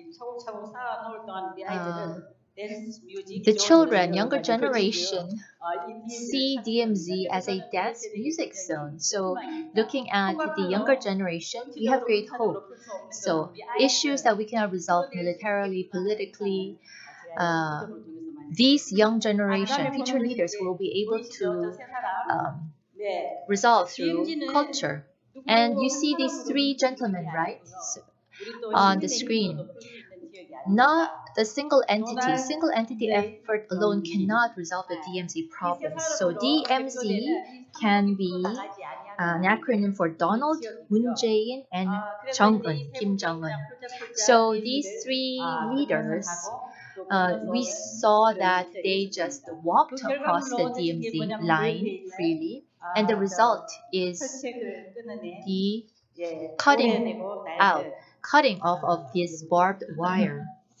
uh, the children, younger generation, see D M Z as a dance music zone. So looking at the younger generation, we have great hope. So issues that we cannot resolve militarily, politically, uh, these young generation, future leaders, will be able to um, resolve through culture. And you see these three gentlemen, right, so, on the screen. Not the single entity. Single entity effort alone cannot resolve the D M Z problems. So D M Z can be an acronym for Donald, Moon Jae-in, and Jong-un, Kim Jong-un. So these three leaders, Uh, we saw that they just walked across the D M Z line freely, and the result is the cutting out, cutting off of this barbed wire.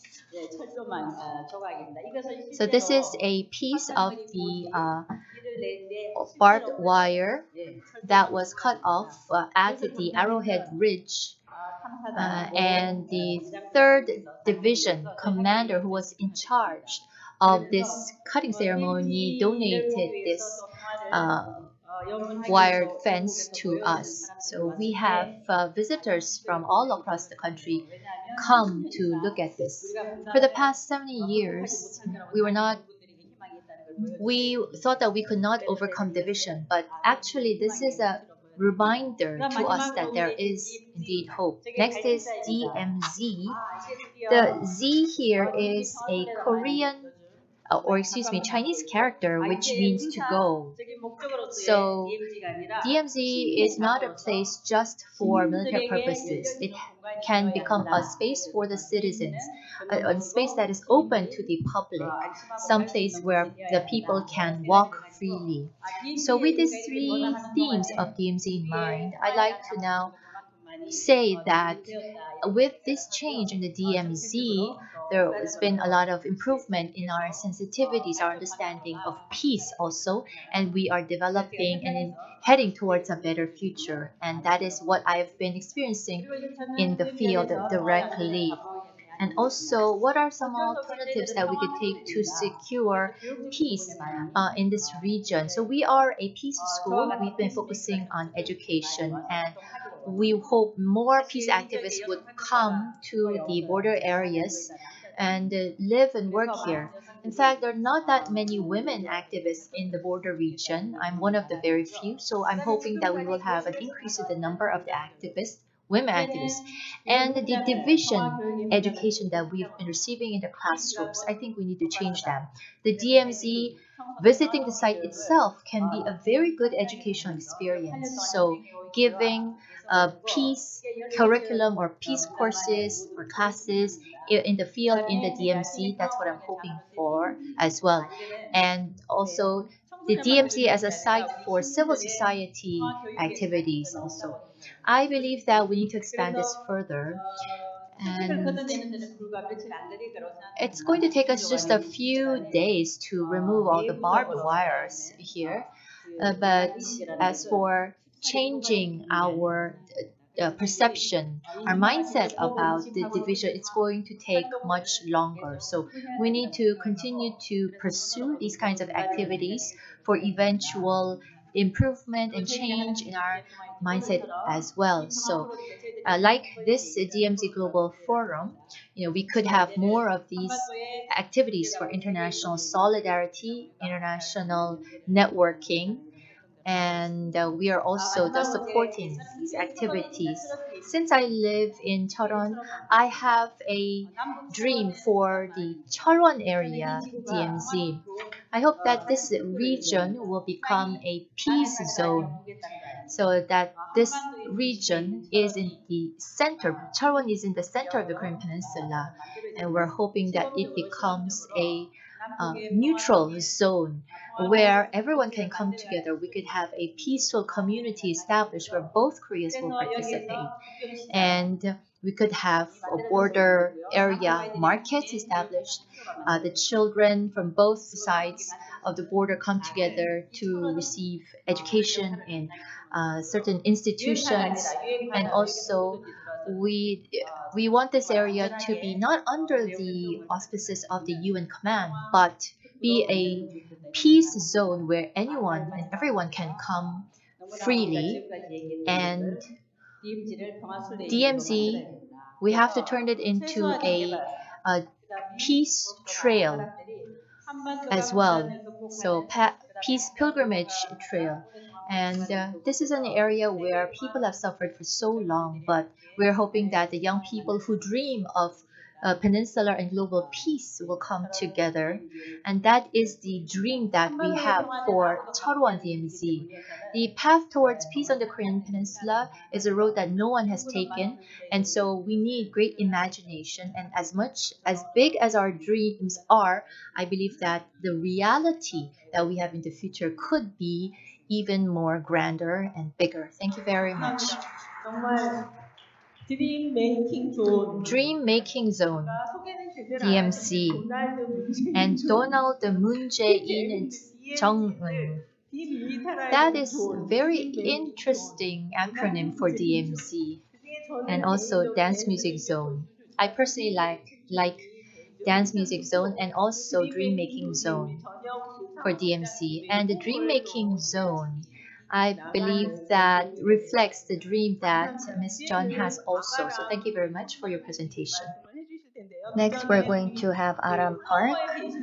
So this is a piece of the uh, barbed wire that was cut off uh, at the Arrowhead Ridge. Uh, and the third Division commander who was in charge of this cutting ceremony donated this uh, wired fence to us. So we have uh, visitors from all across the country come to look at this. For the past seventy years, we were not we thought that we could not overcome division, but actually this is a reminder to us that there is indeed hope. Next is D M Z. The Z here is a Korean, uh, or excuse me, Chinese character which means to go. So D M Z is not a place just for military purposes. It can become a space for the citizens, a, a space that is open to the public, some place where the people can walk freely. So with these three themes of D M Z in mind, I'd like to now say that with this change in the D M Z, there has been a lot of improvement in our sensitivities, our understanding of peace also, and we are developing and in heading towards a better future. And that is what I've been experiencing in the field directly. And also, what are some alternatives that we could take to secure peace uh, in this region? So we are a peace school. We've been focusing on education, and we hope more peace activists would come to the border areas and uh, live and work here. In fact, there are not that many women activists in the border region. I'm one of the very few, so I'm hoping that we will have an increase in the number of the activists, women activists, and the division education that we've been receiving in the classrooms. I think we need to change them. The D M Z visiting the site itself can be a very good educational experience. So giving a peace curriculum or peace courses or classes in the field in the D M Z, that's what I'm hoping for as well. And also the D M Z as a site for civil society activities also. I believe that we need to expand this further, and it's going to take us just a few days to remove all the barbed wires here. Uh, but as for changing our uh, perception, our mindset about the division, it's going to take much longer. So we need to continue to pursue these kinds of activities for eventual improvement and change in our mindset as well. So uh, like this D M Z Global Forum, you know, we could have more of these activities for international solidarity, international networking, and uh, we are also the supporting these activities. Since I live in Cheolwon, I have a dream for the Cheolwon area D M Z. I hope that this region will become a peace zone, so that this region is in the center. Cheolwon is in the center of the Korean Peninsula, and we're hoping that it becomes a uh, neutral zone where everyone can come together. We could have a peaceful community established where both Koreas will participate, and we could have a border area market established. Uh, the children from both sides of the border come together to receive education in uh, certain institutions, and also we we want this area to be not under the auspices of the U N command, but be a peace zone where anyone and everyone can come freely. And D M Z, we have to turn it into a, a peace trail as well. So pa- peace pilgrimage trail. And uh, this is an area where people have suffered for so long, but we're hoping that the young people who dream of uh, peninsular and global peace will come together. And that is the dream that we have for Cheolwon D M Z. The path towards peace on the Korean Peninsula is a road that no one has taken, and so we need great imagination. And as much as big as our dreams are, I believe that the reality that we have in the future could be even more grander and bigger. Thank you very much. Dream Making Zone, D M Z, and Donald Moon Jae-in Jong-un. That is very interesting acronym for D M Z, and also Dance Music Zone. I personally like like Dance Music Zone and also Dream Making Zone for D M Z. And the Dream Making Zone, I believe that reflects the dream that Miss John has also. So thank you very much for your presentation. Next, we're going to have Aram Park.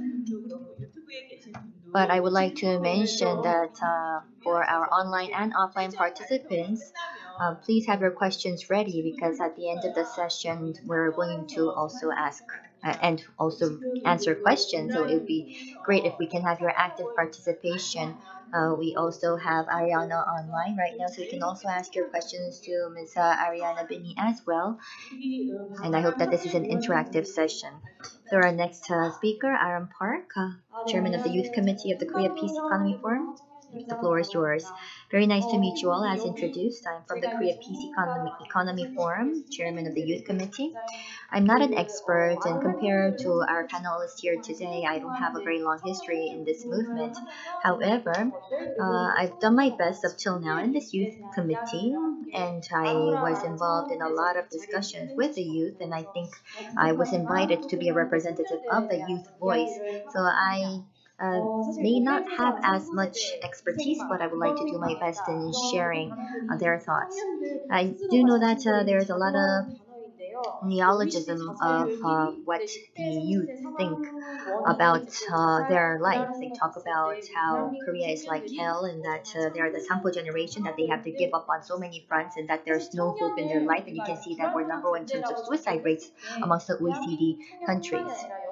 But I would like to mention that uh, for our online and offline participants, uh, please have your questions ready, because at the end of the session, we're going to also ask uh, and also answer questions. So it would be great if we can have your active participation. Uh, we also have Ariana online right now, so you can also ask your questions to Miz Uh, Ariana Bini as well. And I hope that this is an interactive session. So our next uh, speaker, Aram Park, uh, Chairman of the Youth Committee of the Korea Peace Economy Forum. The floor is yours. Very nice to meet you all. As introduced, I'm from the Korea Peace Economy, Economy Forum, Chairman of the Youth Committee. I'm not an expert, and compared to our panelists here today, I don't have a very long history in this movement. However, uh, I've done my best up till now in this youth committee, and I was involved in a lot of discussions with the youth, and I think I was invited to be a representative of the youth voice. So I uh, may not have as much expertise, but I would like to do my best in sharing uh, their thoughts. I do know that uh, there's a lot of neologism of uh, what the youth think about uh, their life. They talk about how Korea is like hell, and that uh, they are the sampo generation, that they have to give up on so many fronts, and that there's no hope in their life. And you can see that we're number one in terms of suicide rates amongst the O E C D countries.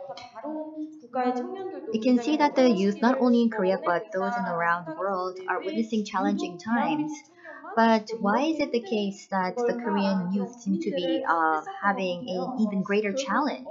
You can see that the youth, not only in Korea but those in around the world, are witnessing challenging times. But why is it the case that the Korean youth seem to be uh, having an even greater challenge?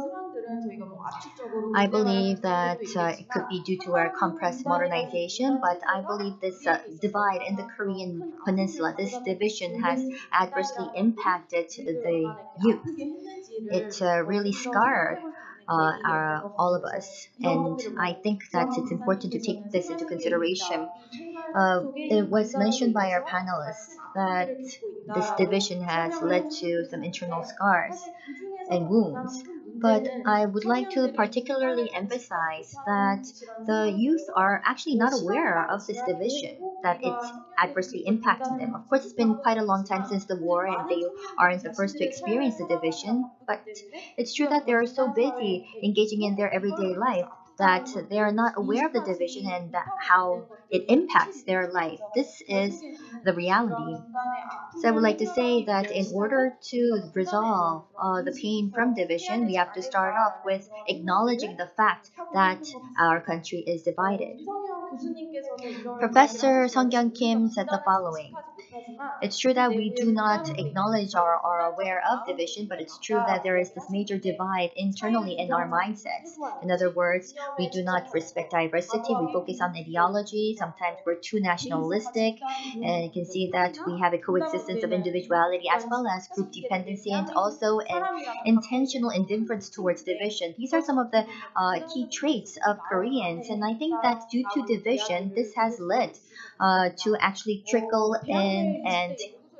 I believe that uh, it could be due to our compressed modernization, but I believe this uh, divide in the Korean peninsula, this division, has adversely impacted the youth. It uh, really scarred uh, our, all of us, and I think that it's important to take this into consideration. Uh, it was mentioned by our panelists that this division has led to some internal scars and wounds. But I would like to particularly emphasize that the youth are actually not aware of this division, that it's adversely impacting them. Of course, it's been quite a long time since the war, and they aren't the first to experience the division, but it's true that they are so busy engaging in their everyday life that they are not aware of the division and that how it impacts their life. This is the reality. So I would like to say that in order to resolve uh, the pain from division, we have to start off with acknowledging the fact that our country is divided. Professor Sung-Kyun Kim said the following: it's true that we do not acknowledge or are aware of division, but it's true that there is this major divide internally in our mindsets. In other words, we do not respect diversity. We focus on ideology. Sometimes we're too nationalistic. And you can see that we have a coexistence of individuality as well as group dependency, and also an intentional indifference towards division. These are some of the uh, key traits of Koreans. And I think that due to division, this has led uh, to actually trickle in and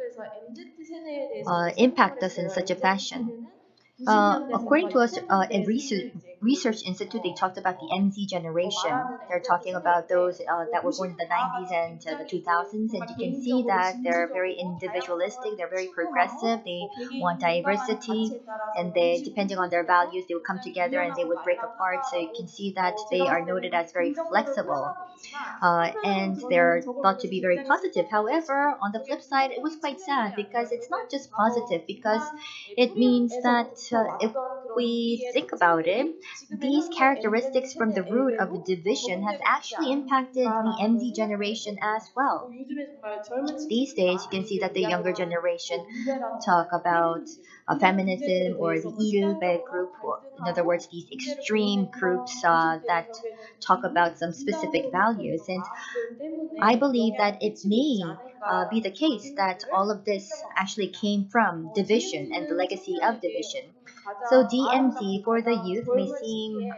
uh, impact us in such a fashion. Uh, according to us, uh, a research, research institute, they talked about the M Z generation. They're talking about those uh, that were born in the nineties and uh, the two thousands, and you can see that they're very individualistic, they're very progressive, they want diversity, and they, depending on their values, they would come together and they would break apart. So you can see that they are noted as very flexible, uh, and they're thought to be very positive. However, on the flip side, it was quite sad because it's not just positive, because it means that uh, if we think about it, these characteristics from the root of the division has actually impacted the M Z generation as well. These days, you can see that the younger generation talk about uh, feminism or the Ilbe group, or in other words, these extreme groups uh, that talk about some specific values. And I believe that it may uh, be the case that all of this actually came from division and the legacy of division. So D M Z for the youth may seem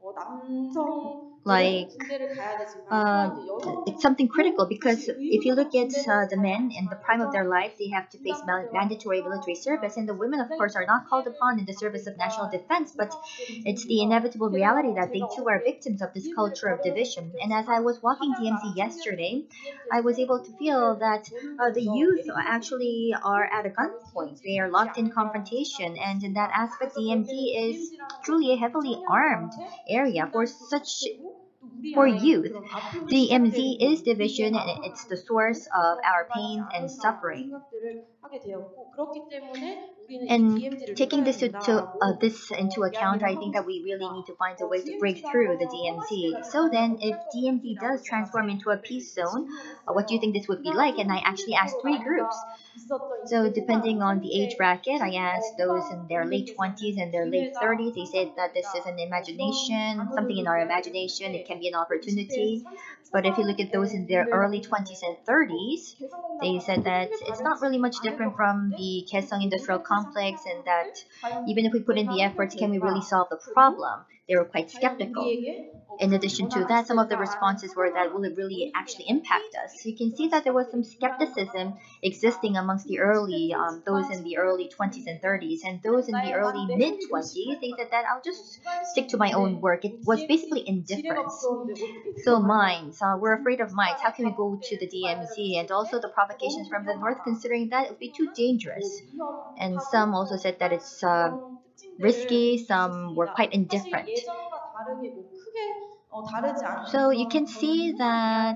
like uh, it's something critical, because if you look at uh, the men in the prime of their life, they have to face mandatory military service, and the women, of course, are not called upon in the service of national defense, but it's the inevitable reality that they too are victims of this culture of division. And as I was walking D M Z yesterday, I was able to feel that uh, the youth actually are at a gunpoint. They are locked in confrontation, and in that aspect, D M Z is truly a heavily armed area for such for youth. D M Z is division, and it's the source of our pain and suffering. And taking this into uh, this into account, I think that we really need to find a way to break through the D M Z. So then, if D M Z does transform into a peace zone, uh, what do you think this would be like? And I actually asked three groups. So depending on the age bracket, I asked those in their late twenties and their late thirties. They said that this is an imagination, something in our imagination. It can be an opportunity. But if you look at those in their early twenties and thirties, they said that it's not really much different from the Kaesong Industrial Complex, and that even if we put in the efforts, can we really solve the problem? They were quite skeptical. In addition to that, some of the responses were that will it really actually impact us? So you can see that there was some skepticism existing amongst the early, um, those in the early twenties and thirties, and those in the early mid twenties. They said that I'll just stick to my own work. It was basically indifference. So mines, uh, we're afraid of mines. How can we go to the D M Z? And also the provocations from the north, considering that it would be too dangerous. And some also said that it's uh, risky. Some were quite indifferent. So you can see that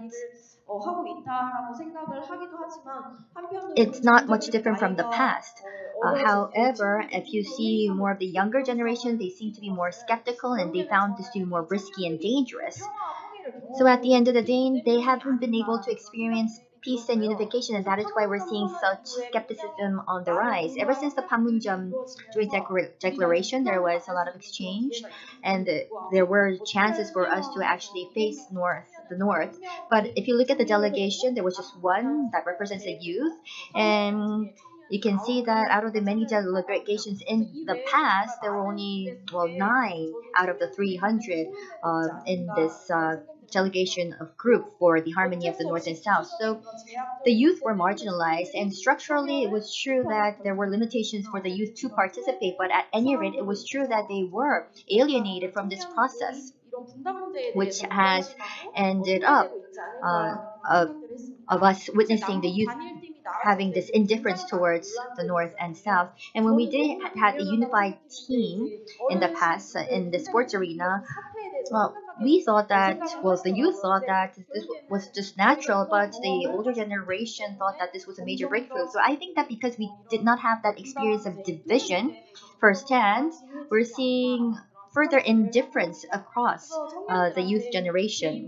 it's not much different from the past. Uh, however, if you see more of the younger generation, they seem to be more skeptical, and they found this to be more risky and dangerous. So at the end of the day, they haven't been able to experience peace and unification, and that is why we're seeing such skepticism on the rise. Ever since the Panmunjom joint declaration, there was a lot of exchange, and there were chances for us to actually face north, the north. But if you look at the delegation, there was just one that represents the youth, and you can see that out of the many delegations in the past, there were only, well, nine out of the three hundred uh, in this uh, delegation of group for the harmony of the North and South. So the youth were marginalized, and structurally it was true that there were limitations for the youth to participate, but at any rate, it was true that they were alienated from this process, which has ended up uh, of, of us witnessing the youth having this indifference towards the North and South. And when we did had a unified team in the past uh, in the sports arena, well, we thought that, well, the youth thought that this was just natural, but the older generation thought that this was a major breakthrough. So I think that because we did not have that experience of division firsthand, we're seeing further indifference across uh, the youth generation.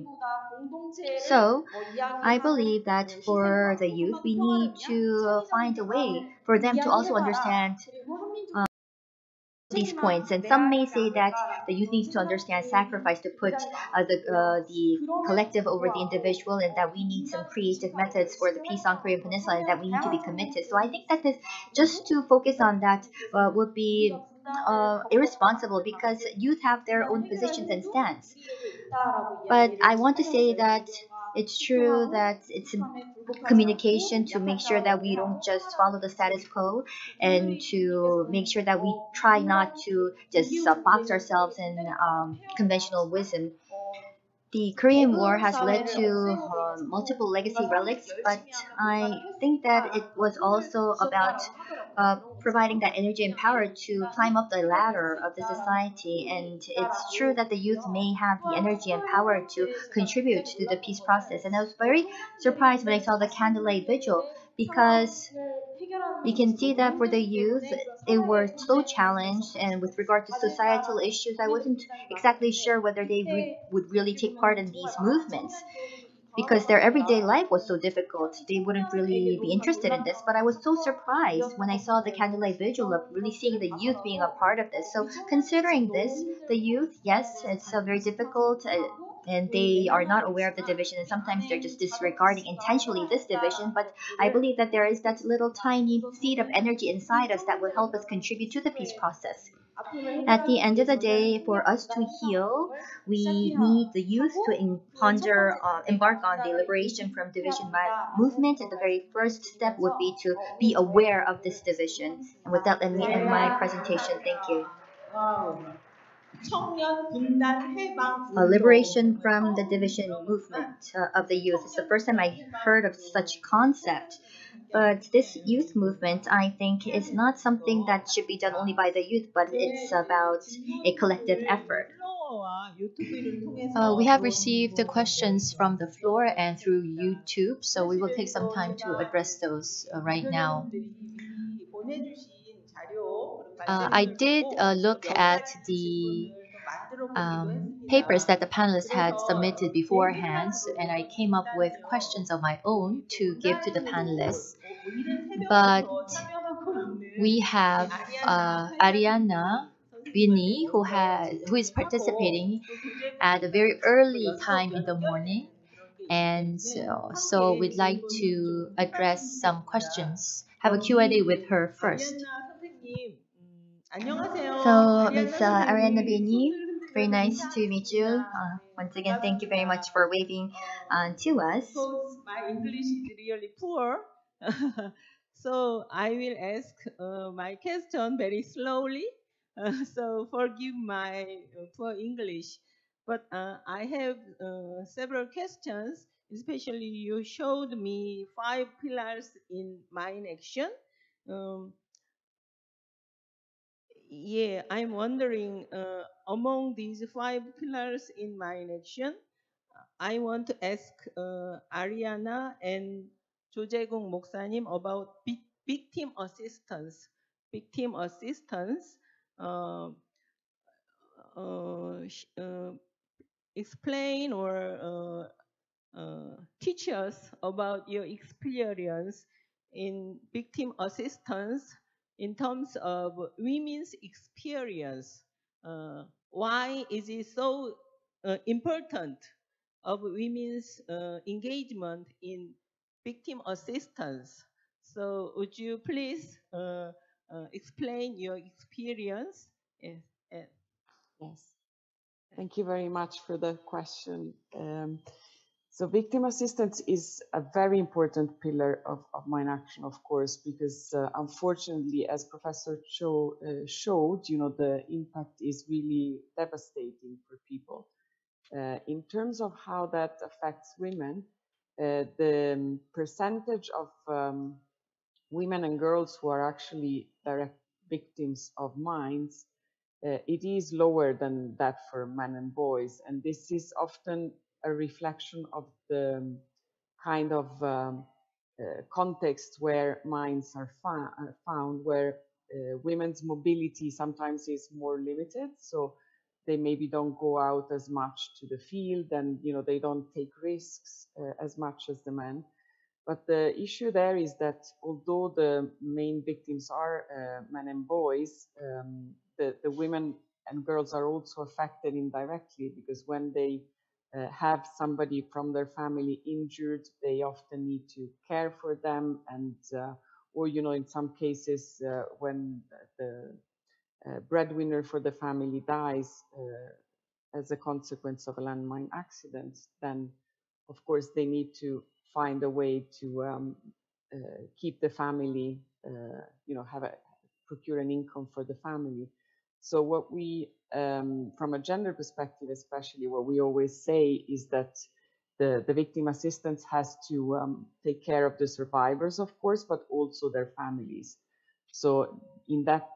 So I believe that for the youth, we need to find a way for them to also understand uh, these points. And some may say that the youth needs to understand sacrifice, to put uh, the uh, the collective over the individual, and that we need some creative methods for the peace on Korean Peninsula, and that we need to be committed. So I think that this, just to focus on that uh, would be uh, irresponsible, because youth have their own positions and stance. But I want to say that it's true that it's communication to make sure that we don't just follow the status quo, and to make sure that we try not to just uh, box ourselves in um, conventional wisdom. The Korean War has led to uh, multiple legacy relics, but I think that it was also about uh, providing that energy and power to climb up the ladder of the society. And it's true that the youth may have the energy and power to contribute to the peace process. And I was very surprised when I saw the candlelight vigil, because you can see that for the youth, they were so challenged, and with regard to societal issues, I wasn't exactly sure whether they re would really take part in these movements, because their everyday life was so difficult. They wouldn't really be interested in this. But I was so surprised when I saw the candlelight vigil of really seeing the youth being a part of this. So considering this, the youth, yes, it's uh, very difficult. Uh, and they are not aware of the division, and sometimes they're just disregarding intentionally this division. But I believe that there is that little tiny seed of energy inside us that will help us contribute to the peace process. At the end of the day, for us to heal, we need the youth to ponder, uh, embark on the liberation from division movement, and the very first step would be to be aware of this division. And with that, let me end my presentation. Thank you. A liberation from the division movement uh, of the youth. It's the first time I heard of such concept. But this youth movement, I think, is not something that should be done only by the youth, but it's about a collective effort. 플로어와 유튜브를 통해서 Uh, we have received the questions from the floor and through YouTube, so we will take some time to address those uh, right now. 미리 보내주신 자료, Uh, I did uh, look at the um, papers that the panelists had submitted beforehand, and I came up with questions of my own to give to the panelists. But we have uh, Ariana Winnie, who has who is participating at a very early time in the morning, and so, so we'd like to address some questions. Have a Q and A with her first. So, Miz Uh, Ariana Bini, very nice to meet you. Uh, once again, thank you very much for waving uh, to us. My English is really poor, so I will ask uh, my question very slowly. Uh, so forgive my uh, poor English, but uh, I have uh, several questions. Especially, you showed me five pillars in mind action. Um, yeah, I'm wondering uh, among these five pillars in mind action, I want to ask uh, Ariana and 조재공 목사님 about vic- victim assistance. Victim assistance. Uh, uh, sh- uh, explain or uh, uh, teach us about your experience in victim assistance in terms of women's experience. Uh, why is it so uh, important of women's uh, engagement in victim assistance? So would you please uh, uh, explain your experience? Yes, yes. Yes. Thank you very much for the question. Um, so victim assistance is a very important pillar of, of Mine Action, of course, because uh, unfortunately, as Professor Cho uh, showed, you know, the impact is really devastating for people. Uh, in terms of how that affects women, uh, the um, percentage of um, women and girls who are actually direct victims of mines, uh, it is lower than that for men and boys. And this is often a reflection of the um, kind of um, uh, context where mines are, are found, where uh, women's mobility sometimes is more limited. So they maybe don't go out as much to the field, and you know they don't take risks uh, as much as the men. But the issue there is that although the main victims are uh, men and boys, um, the, the women and girls are also affected indirectly, because when they uh, have somebody from their family injured, they often need to care for them, and uh, or you know in some cases uh, when the uh, breadwinner for the family dies uh, as a consequence of a landmine accident, then of course they need to find a way to um, uh, keep the family, uh, you know, have a procure an income for the family. So what we, um, from a gender perspective, especially, what we always say is that the, the victim assistance has to um, take care of the survivors, of course, but also their families. So in that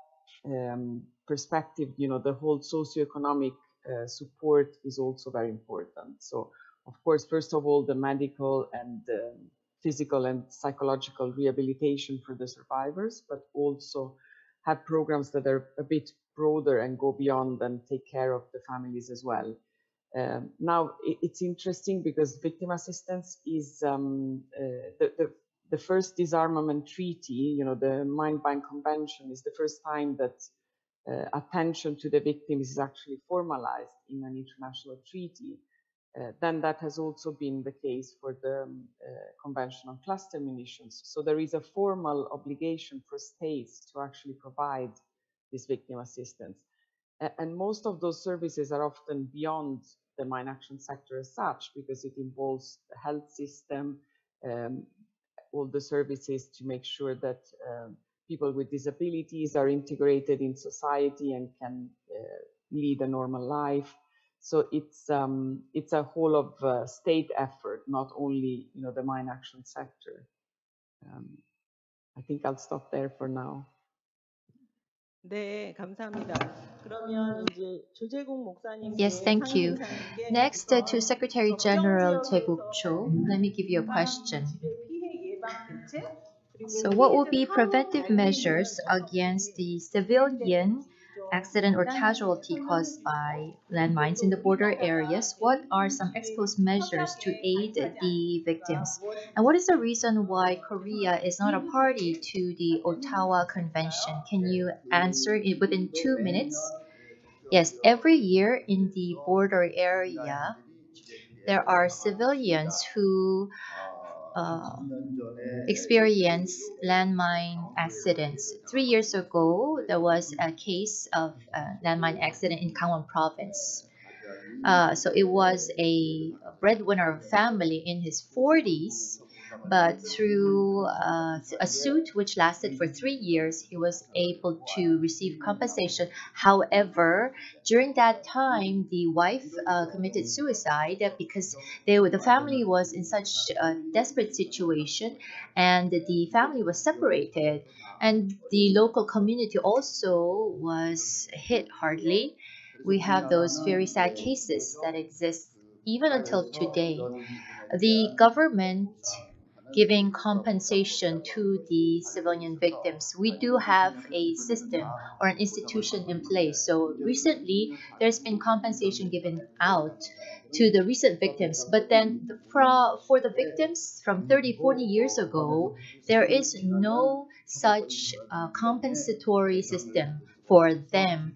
um, perspective, you know, the whole socioeconomic uh, support is also very important. So of course, first of all, the medical and um, physical and psychological rehabilitation for the survivors, but also have programs that are a bit broader and go beyond and take care of the families as well. Um, now, it, it's interesting because victim assistance is um, uh, the, the, the first disarmament treaty, you know, the Mine-Bind Convention is the first time that uh, attention to the victims is actually formalized in an international treaty. Uh, then that has also been the case for the um, uh, Convention on Cluster Munitions. So there is a formal obligation for states to actually provide this victim assistance. Uh, and most of those services are often beyond the mine action sector as such, because it involves the health system, um, all the services to make sure that uh, people with disabilities are integrated in society and can uh, lead a normal life. So it's um, it's a whole of uh, state effort, not only you know the mine action sector. Um, I think I'll stop there for now. 네, 감사합니다. 그러면 이제 조재국 목사님께 Yes, thank you. 상임이사님께 Next, uh, to Secretary General Tae-guk Cho, let me give you a question. 피해 예방 대책 그리고 So what will be 피해자 preventive 사후 measures against the civilian accident or casualty caused by landmines in the border areas? What are some exposed measures to aid the victims? And what is the reason why Korea is not a party to the Ottawa Convention? Can you answer it within two minutes? Yes, every year in the border area, there are civilians who uh, experience landmine accidents. Three years ago, there was a case of a landmine accident in Gangwon province. Uh, so it was a breadwinner family in his forties, but through uh, a suit which lasted for three years, he was able to receive compensation. However, during that time, the wife uh, committed suicide because they were, the family was in such a desperate situation, and the family was separated, and the local community also was hit hardly. We have those very sad cases that exist even until today. The government giving compensation to the civilian victims. We do have a system or an institution in place. So recently, there's been compensation given out to the recent victims. But then for, for the victims from thirty, forty years ago, there is no such uh, compensatory system for them.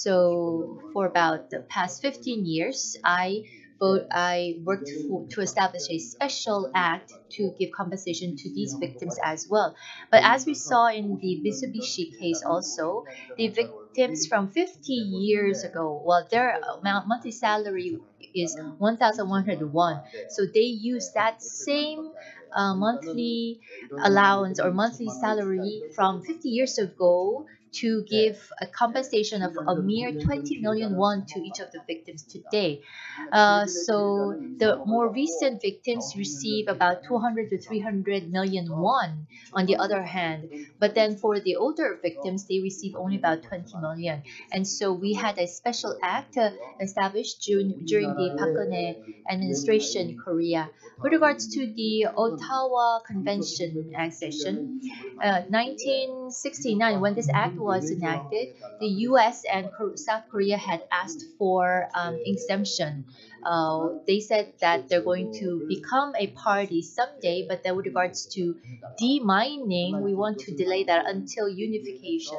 So for about the past fifteen years, I vote, I worked for, to establish a special act to give compensation to these victims as well. But as we saw in the Mitsubishi case also, the victims from fifty years ago, well, their amount, monthly salary is one thousand one hundred won. So they use that same uh, monthly allowance or monthly salary from fifty years ago to give a compensation of a mere twenty million won to each of the victims today. Uh, so the more recent victims receive about two hundred to three hundred million won on the other hand. But then for the older victims, they receive only about twenty million. And so we had a special act uh, established during, during the Park Geun-hye administration in Korea. With regards to the Ottawa Convention accession, uh, nineteen sixty-nine, when this act was enacted, the U S and South Korea had asked for um, exemption. Uh, they said that they're going to become a party someday, but then with regards to demining, we want to delay that until unification.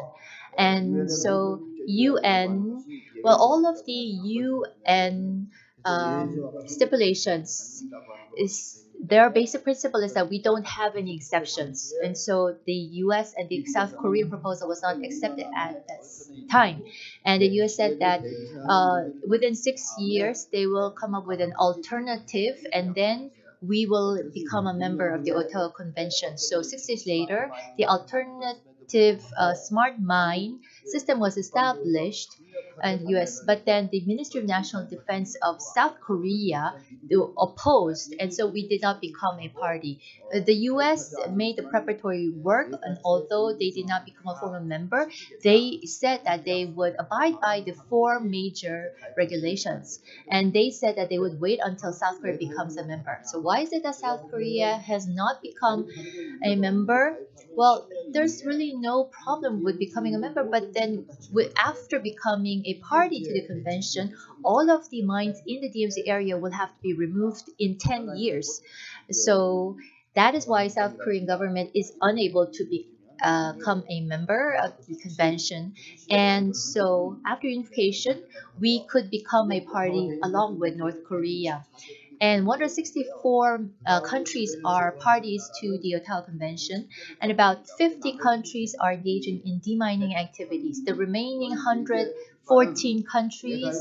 And so U N, well, all of the U N um, stipulations is their basic principle is that we don't have any exceptions, and so the U S and the South Korean proposal was not accepted at that time. And the U S said that uh, within six years they will come up with an alternative, and then we will become a member of the Ottawa Convention. So six years later, the alternative uh, smart mine system was established and U S, but then the Ministry of National Defense of South Korea opposed, and so we did not become a party. The U S made the preparatory work, and although they did not become a formal member, they said that they would abide by the four major regulations, and they said that they would wait until South Korea becomes a member. So why is it that South Korea has not become a member? Well, there's really no problem with becoming a member, but then with, after becoming a party to the convention, all of the mines in the D M Z area will have to be removed in ten years. So that is why South Korean government is unable to be, uh, become a member of the convention. And so after unification, we could become a party along with North Korea. And one hundred sixty-four uh, countries are parties to the Ottawa Convention, and about fifty countries are engaging in demining activities. The remaining one hundred fourteen countries,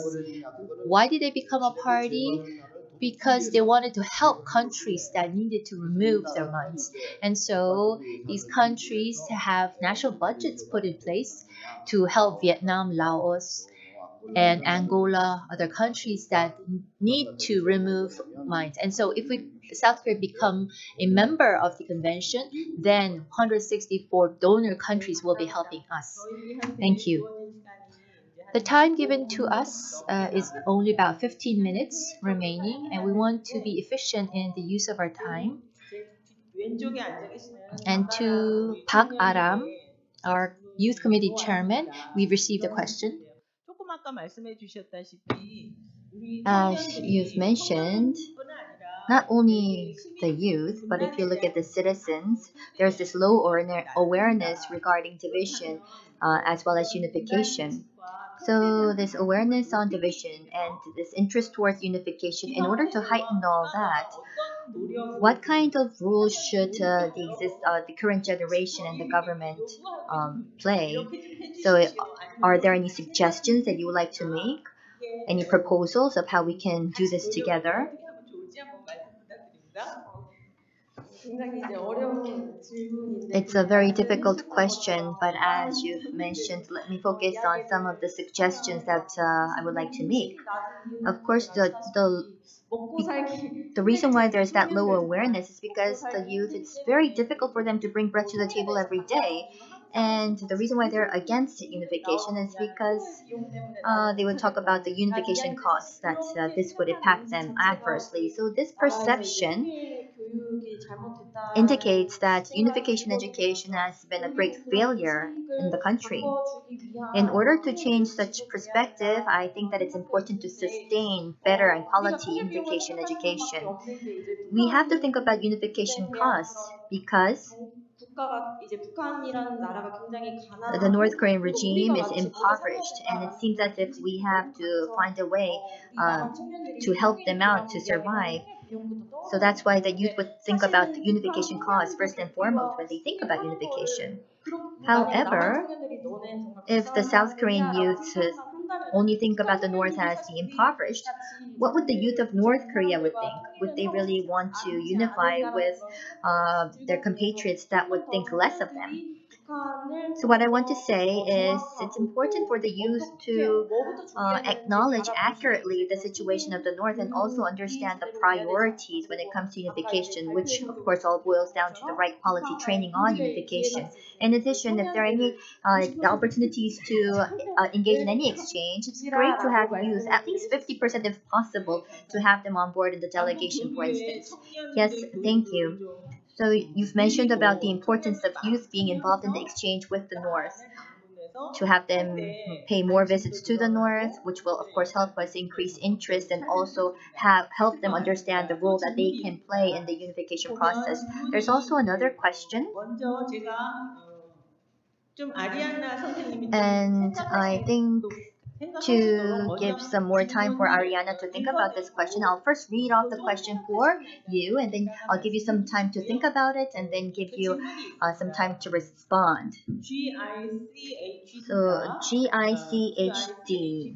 why did they become a party? Because they wanted to help countries that needed to remove their mines. And so these countries have national budgets put in place to help Vietnam, Laos, and Angola, other countries that need to remove mines. And so if we South Korea become a member of the convention, then one hundred sixty-four donor countries will be helping us. Thank you. The time given to us uh, is only about fifteen minutes remaining, and we want to be efficient in the use of our time. And to Park Aram, our youth committee chairman, we received a question. As you've mentioned, not only the youth, but if you look at the citizens, there's this low awareness regarding division uh, as well as unification. So this awareness on division and this interest towards unification, in order to heighten all that, what kind of rules should uh, the exist, uh, the current generation and the government um, play? So are there any suggestions that you would like to make? Any proposals of how we can do this together? It's a very difficult question, but as you've mentioned, let me focus on some of the suggestions that uh, I would like to make. Of course, the, the the reason why there's that low awareness is because the youth, it's very difficult for them to bring bread to the table every day. And the reason why they're against unification is because uh, they would talk about the unification costs that uh, this would impact them adversely. So this perception indicates that unification education has been a great failure in the country. In order to change such perspective, I think that it's important to sustain better and quality unification education. We have to think about unification costs because the North Korean regime is impoverished, and it seems as if we have to find a way uh, to help them out to survive. So that's why the youth would think about the unification cause first and foremost when they think about unification. However, if the South Korean youth only think about the North as the impoverished, what would the youth of North Korea would think? Would they really want to unify with uh, their compatriots that would think less of them? So what I want to say is it's important for the youth to uh, acknowledge accurately the situation of the North and also understand the priorities when it comes to unification, which of course all boils down to the right quality training on unification. In addition, if there are any uh, opportunities to uh, engage in any exchange, it's great to have youth, at least fifty percent if possible, to have them on board in the delegation, for instance. Yes, thank you. So you've mentioned about the importance of youth being involved in the exchange with the North, to have them pay more visits to the North, which will of course help us increase interest and also have help them understand the role that they can play in the unification process. There's also another question, and I think to give some more time for Ariana to think about this question, I'll first read off the question for you, and then I'll give you some time to think about it, and then give you uh, some time to respond. So G I C H D.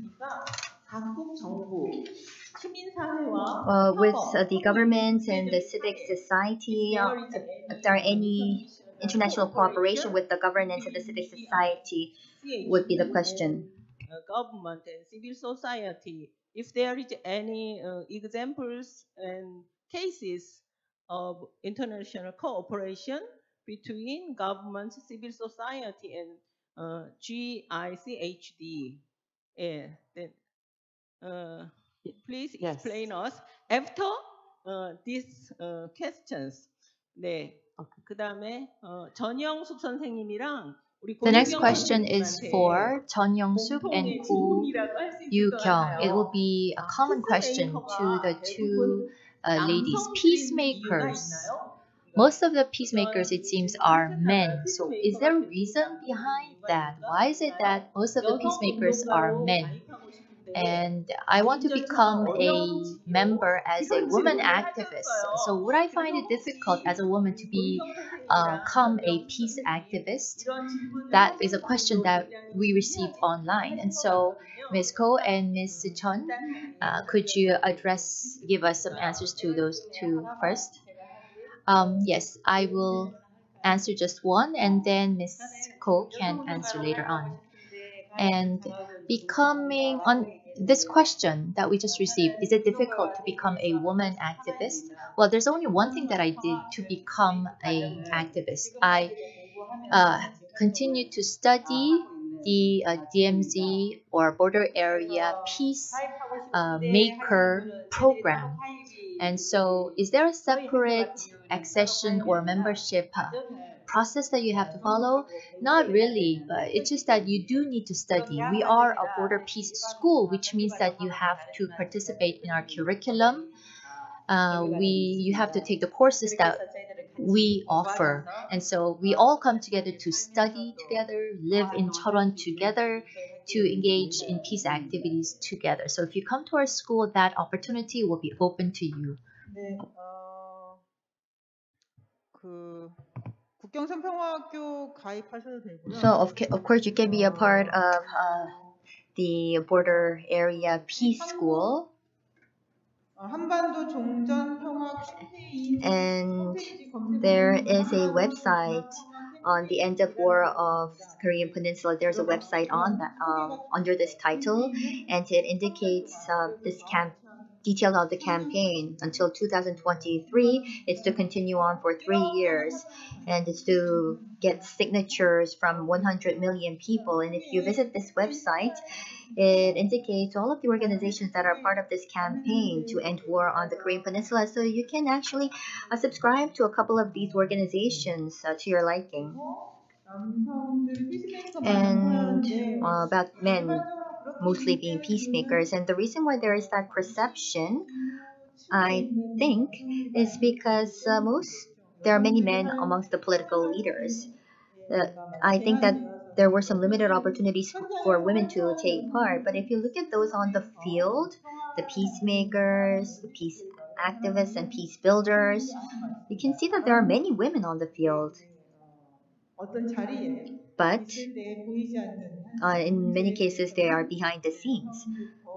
Uh, with uh, the government and the civic society, uh, if there are any international cooperation with the governance and the civic society would be the question. Government and civil society, if there is any uh, examples and cases of international cooperation between government, civil society, and uh, G I C H D. Yeah, then, uh, please explain yes. us after uh, these uh, questions. 네, 그 다음에 어, 전영숙 선생님이랑 The next question is for Chun Young-suk and Koo Yu-kyung. It will be a common question to the two uh, ladies. Peacemakers. Most of the peacemakers, it seems, are men. So is there a reason behind that? Why is it that most of the peacemakers are men? And I want to become a member as a woman activist. So would I find it difficult as a woman to be, uh, become a peace activist? That is a question that we received online. And so Miz Ko and Miz Chun, uh, could you address, give us some answers to those two first? Um, yes, I will answer just one, and then Miz Ko can answer later on. And becoming on this question that we just received, is it difficult to become a woman activist? Well, there's only one thing that I did to become an activist. I uh, continued to study the uh, D M Z or border area peace uh, maker program. And so is there a separate accession or membership uh, process that you have to follow? Not really, but it's just that you do need to study. We are a border peace school, which means that you have to participate in our curriculum. Uh, we you have to take the courses that we offer, and so we all come together to study together, live in Cheolwon together, to engage in peace activities together. So if you come to our school, that opportunity will be open to you. 네, 어, 그 국경선평화학교 가입하셔도 되고요. So of, ca- of course you can be a part of uh, the border area peace school. 어, 한반도 종전 평화 캠페인 And 홈페이지 검색해 there 보시면 is a website on the end of war of Korean Peninsula. There's a website on that um, under this title, and it indicates uh, this camp detail of the campaign until two thousand twenty-three. It's to continue on for three years, and it's to get signatures from one hundred million people. And if you visit this website, it indicates all of the organizations that are part of this campaign to end war on the Korean Peninsula. So you can actually uh, subscribe to a couple of these organizations uh, to your liking. And uh, about men mostly being peacemakers. And the reason why there is that perception, I think, is because uh, most there are many men amongst the political leaders. Uh, I think that there were some limited opportunities for, for women to take part. But if you look at those on the field, the peacemakers, the peace activists, and peace builders, you can see that there are many women on the field. But uh, in many cases, they are behind the scenes.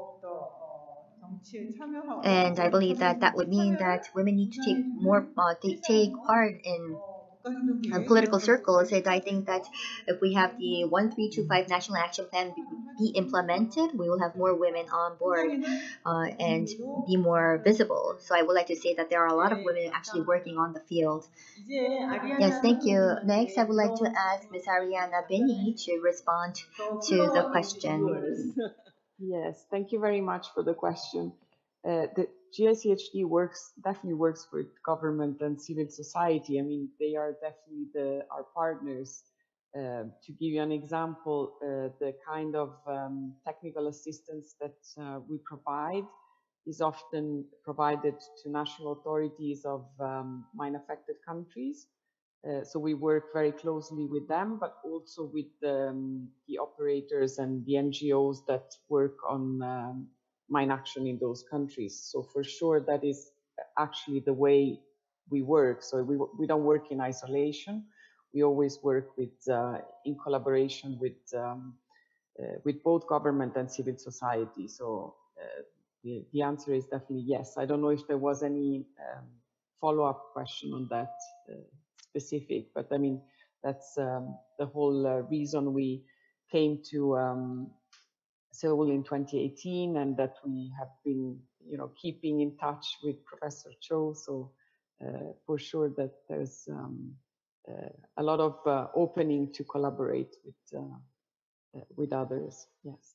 And I believe that that would mean that women need to take more, uh, t- take part in uh, political circles. And I think that if we have the one three two five National Action Plan be implemented, we will have more women on board uh, and be more visible. So I would like to say that there are a lot of women actually working on the field. Yes, thank you. Next, I would like to ask Miz Ariana Benny to respond to the question. Yes, thank you very much for the question. Uh, the G I C H D works definitely works with government and civil society. I mean, they are definitely the, our partners. Uh, to give you an example, uh, the kind of um, technical assistance that uh, we provide is often provided to national authorities of um, mine-affected countries. Uh, so we work very closely with them, but also with um, the operators and the N G Os that work on um, mine action in those countries. So for sure, that is actually the way we work. So we, we don't work in isolation. We always work with uh, in collaboration with um, uh, with both government and civil society. So uh, the, the answer is definitely yes. I don't know if there was any um, follow-up question on that. Uh, specific, but I mean, that's um, the whole uh, reason we came to um, Seoul in twenty eighteen, and that we have been, you know, keeping in touch with Professor Cho. So uh, for sure that there's um, uh, a lot of uh, opening to collaborate with uh, uh, with others. Yes.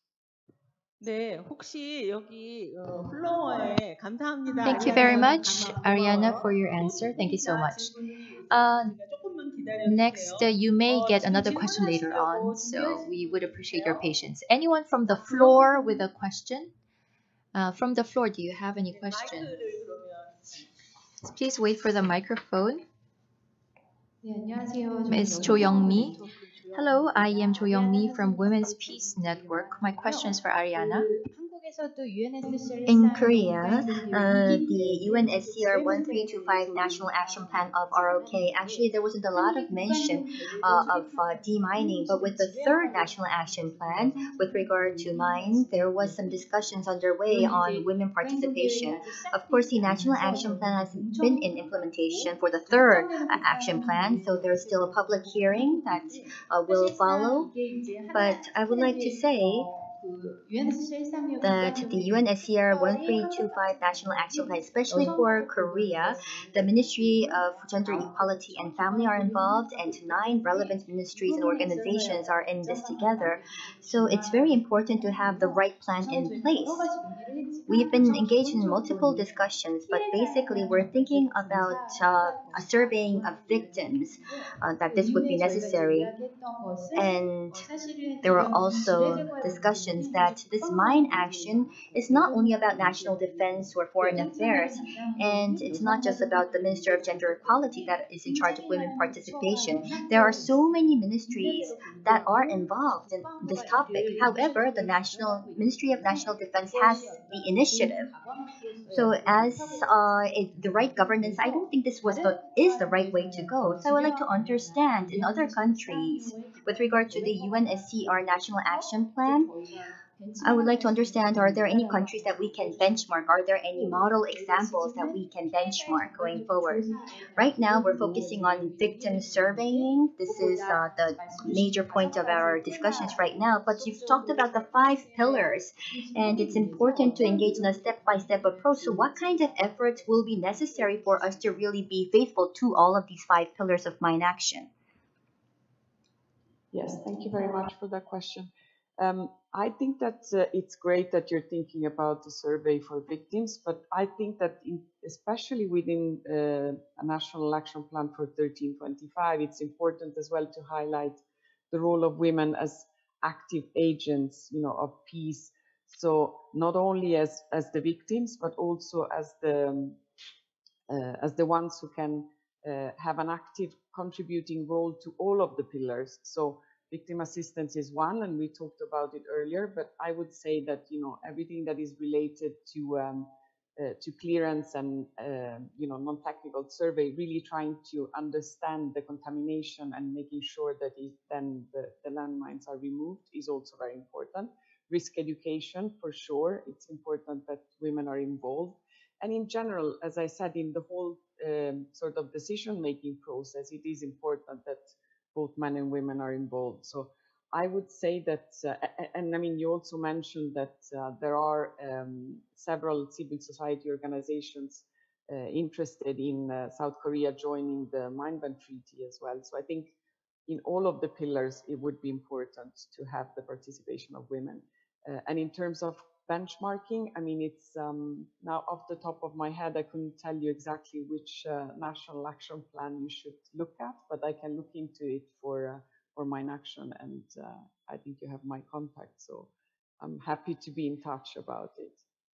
네, 혹시 여기 어, 플로어에 감사합니다. Thank you very much, Ariana, for your answer. Thank you so much. Uh, next, uh, you may get another question later on, so we would appreciate your patience. Anyone from the floor with a question? Uh, from the floor, do you have any question? Please wait for the microphone. Miz Cho Young-mi. Hello, I am Cho Young-mi from Women's Peace Network. My question is for Ariana. In Korea, uh, the U N S C R one three two five National Action Plan of R O K, actually there wasn't a lot of mention uh, of uh, demining, but with the third National Action Plan with regard to mine, there was some discussions underway on women participation. Of course, the National Action Plan has been in implementation for the third uh, action plan, so there's still a public hearing that uh, will follow. But I would like to say that the U N S C R one three two five National Action Plan, especially for Korea, the Ministry of Gender Equality and Family are involved, and nine relevant ministries and organizations are in this together. So it's very important to have the right plan in place. We've been engaged in multiple discussions, but basically we're thinking about uh, a surveying of victims, uh, that this would be necessary. And there were also discussions that this mine action is not only about national defense or foreign affairs, and it's not just about the Minister of Gender Equality that is in charge of women participation. There are so many ministries that are involved in this topic. However, the National Ministry of National Defense has the initiative. So as uh, it, the right governance, I don't think this was the, is the right way to go. So I would like to understand in other countries, with regard to the U N S C R National Action Plan, I would like to understand, are there any countries that we can benchmark? Are there any model examples that we can benchmark going forward? Right now, we're focusing on victim surveying. This is uh, the major point of our discussions right now. But you've talked about the five pillars, and it's important to engage in a step-by-step approach. So what kind of efforts will be necessary for us to really be faithful to all of these five pillars of mine action? Yes, thank you very much for that question. Um, I think that uh, it's great that you're thinking about the survey for victims, but I think that in, especially within uh, a national action plan for thirteen twenty-five, it's important as well to highlight the role of women as active agents, you know, of peace. So not only as as the victims, but also as the um, uh, as the ones who can uh, have an active contributing role to all of the pillars. So victim assistance is one, and we talked about it earlier, but I would say that, you know, everything that is related to um, uh, to clearance and, uh, you know, non-technical survey, really trying to understand the contamination and making sure that it, then the, the landmines are removed is also very important. Risk education, for sure. It's important that women are involved. And in general, as I said, in the whole um, sort of decision-making process, it is important that both men and women are involved. So I would say that, uh, and, and I mean, you also mentioned that uh, there are um, several civil society organizations uh, interested in uh, South Korea joining the Mine Ban Treaty as well. So I think in all of the pillars, it would be important to have the participation of women. Uh, and in terms of benchmarking, I mean, it's um, now off the top of my head, I couldn't tell you exactly which uh, national action plan you should look at, but I can look into it for uh, for mine action, and uh, I think you have my contact, so I'm happy to be in touch about it.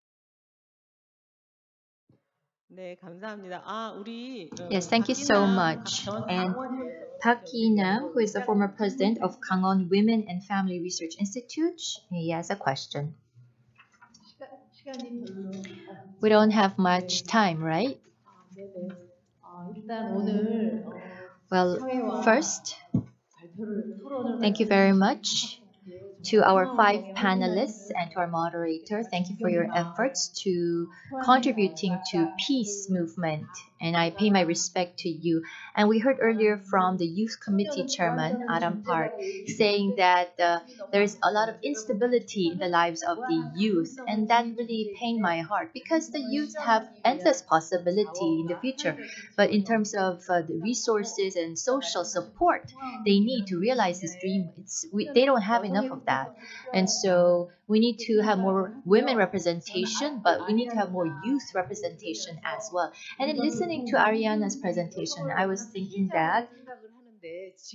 네, 감사합니다. 아, 우리 Yes, thank you so much. And Park Ki-nam, who is the former president of Gangwon Women and Family Research Institute, he has a question. We don't have much time, right? Well, first, thank you very much to our five panelists and to our moderator. Thank you for your efforts to contributing to peace movement, and I pay my respect to you. And we heard earlier from the youth committee chairman, Adam Park, saying that uh, there's a lot of instability in the lives of the youth, and that really pained my heart because the youth have endless possibility in the future, but in terms of uh, the resources and social support they need to realize this dream, it's we, they don't have enough of that. And so we need to have more women representation, but we need to have more youth representation as well. And in listening to Ariana's presentation, I was thinking that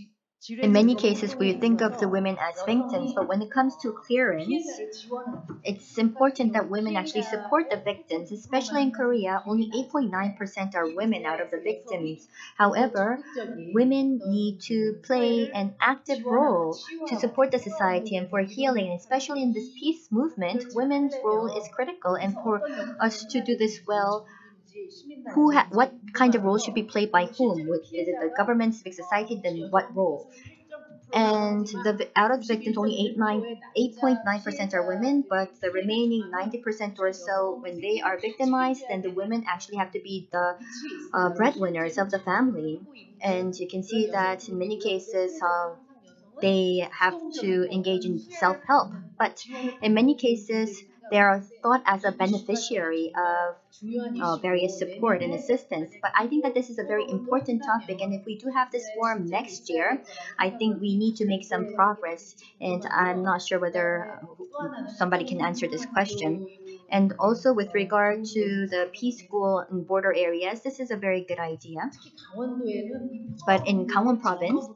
In many cases, we think of the women as victims, but when it comes to clearance, it's important that women actually support the victims. Especially in Korea, only eight point nine percent are women out of the victims. However, women need to play an active role to support the society and for healing. Especially in this peace movement, women's role is critical, and for us to do this well, who ha- what kind of role should be played by whom? With- Is it the government, civic society? Then what role? And the vi- out of the victims, only eight nine eight point nine percent are women, but the remaining ninety percent or so, when they are victimized, then the women actually have to be the uh, breadwinners of the family. And you can see that in many cases, uh, they have to engage in self-help. But in many cases, they are thought as a beneficiary of uh, various support and assistance. But I think that this is a very important topic, and if we do have this forum next year, I think we need to make some progress. And I'm not sure whether uh, somebody can answer this question. And also with regard to the peace school in border areas, this is a very good idea. But in Gangwon province,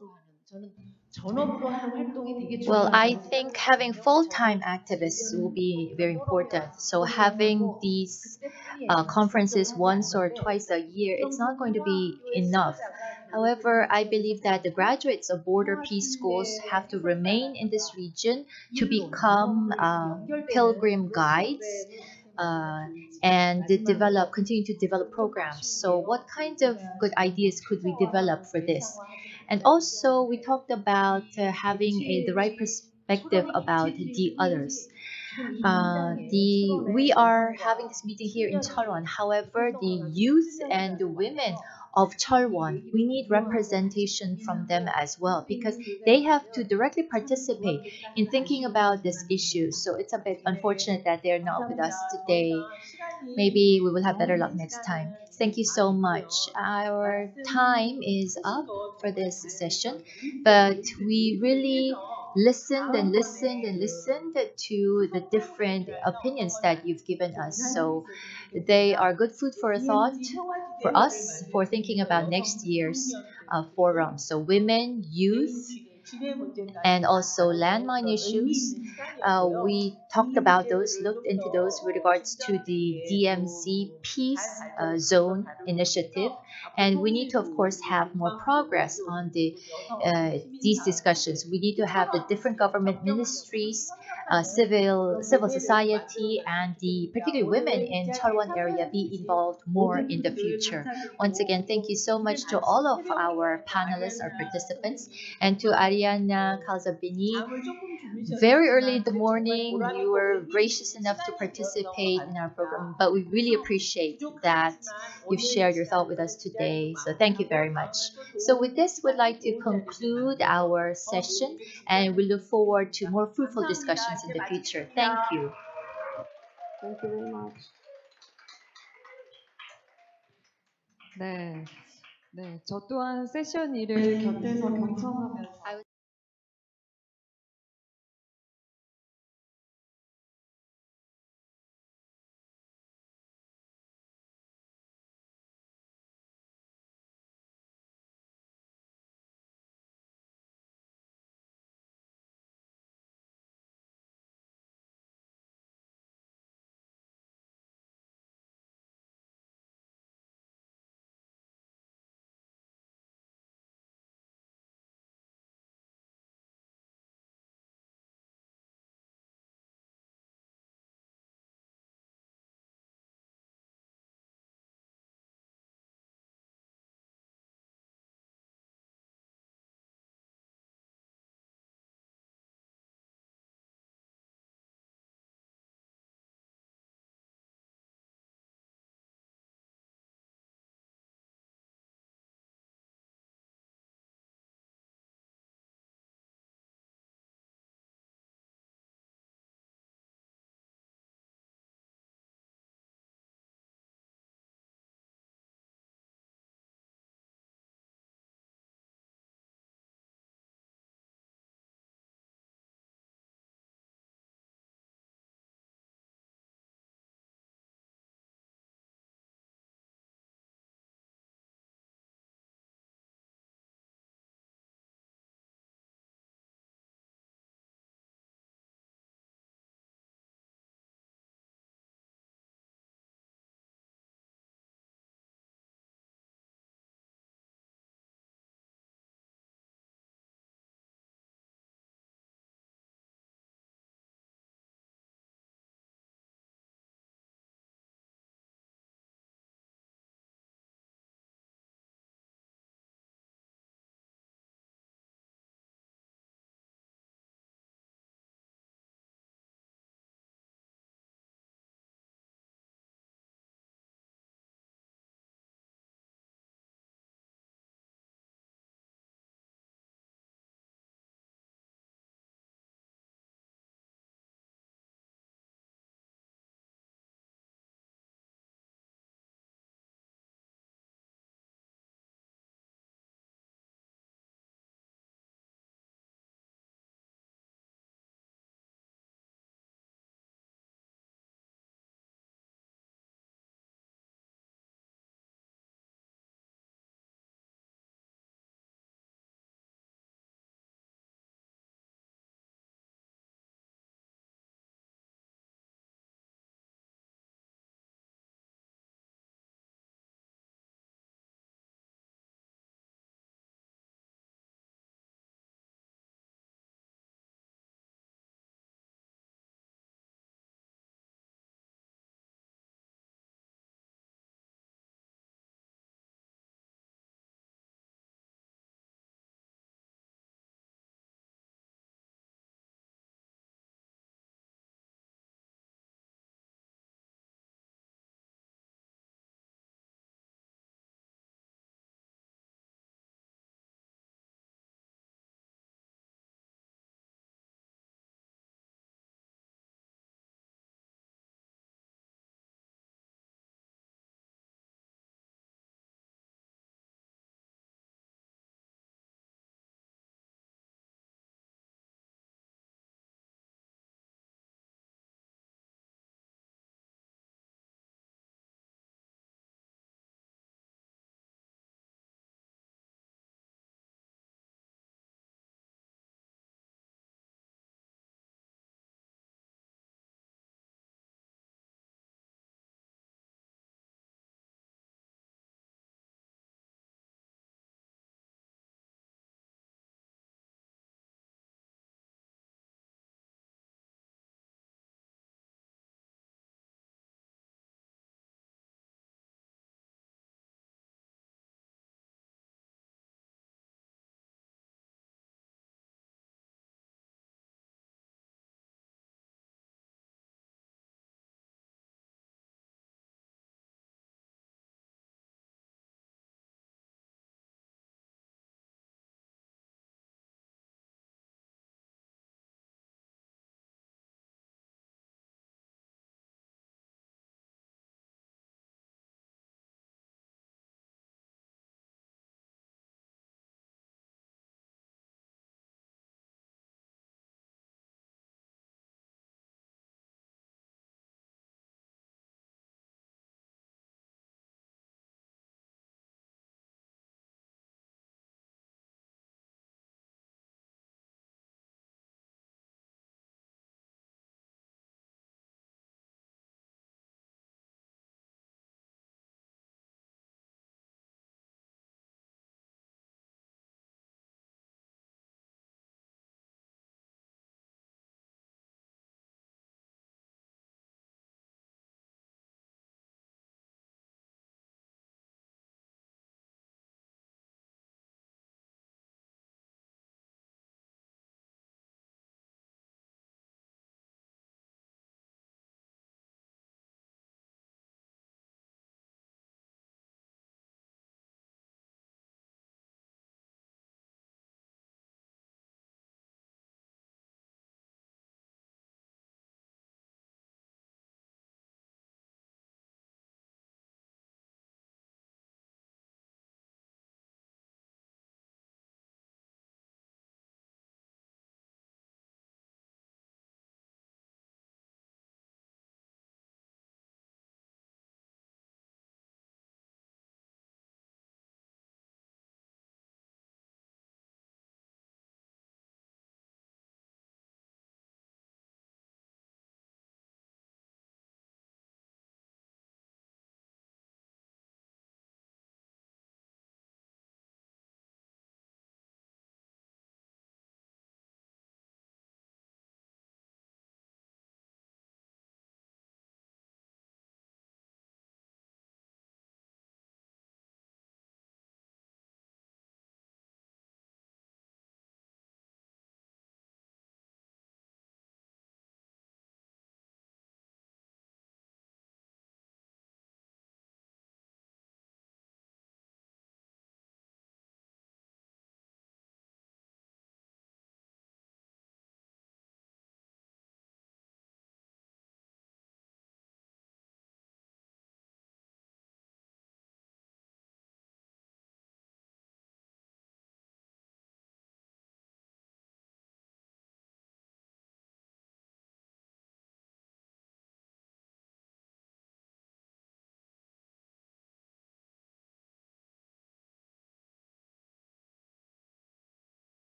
Well, I think having full-time activists will be very important. So having these uh, conferences once or twice a year, it's not going to be enough. However, I believe that the graduates of border peace schools have to remain in this region to become uh, pilgrim guides uh, and de- develop, continue to develop programs. So what kind of good ideas could we develop for this? And also, we talked about uh, having a, the right perspective about the others. Uh, the we are having this meeting here in Cholwon. However, the youth and the women of Cholwon, we need representation from them as well, because they have to directly participate in thinking about this issue. So it's a bit unfortunate that they're not with us today. Maybe we will have better luck next time. Thank you so much. Our time is up for this session, but we really listened and listened and listened to the different opinions that you've given us. So they are good food for thought for us for thinking about next year's uh, forum. So women, youth, and also landmine issues. Uh, we talked about those, looked into those with regards to the D M Z Peace uh, Zone initiative. And we need to, of course, have more progress on the uh, these discussions. We need to have the different government ministries, uh, civil civil society, and the particularly women in Cholwon area be involved more in the future. Once again, thank you so much to all of our panelists, our participants, and to Ariana Calzabini. Very early in the morning, you were gracious enough to participate in our program, but we really appreciate that you've shared your thought with us today. So thank you very much. So with this, we'd like to conclude our session, and we look forward to more fruitful discussions in the future. Thank you. Thank you very much. 네, 네, 저 또한 세션 일을 곁에서 경청하면서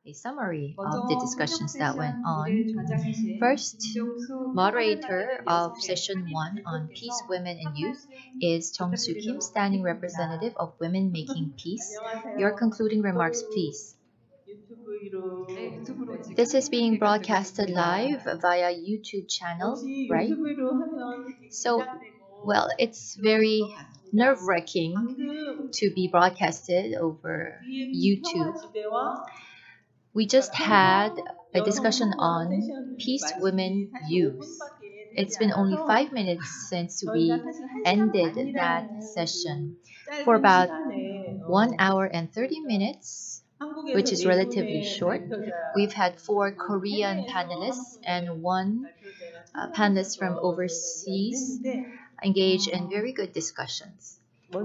a summary of 먼저 the discussions that went 협력 on. 세션 일을 조작하신 First, 이종수 moderator of session one on peace, women, and youth is Jong-soo Kim, standing representative of Women Making Peace. Your concluding remarks, please. 네, 유튜브로 지금 This is being 공개가 되고 broadcasted 있습니다. live via YouTube channel, right? So, well, it's very nerve-wracking to be broadcasted over YouTube. We just had a discussion on peace, women, youth. It's been only five minutes since we ended that session. For about one hour and thirty minutes, which is relatively short, we've had four Korean panelists and one uh, panelist from overseas engage in very good discussions.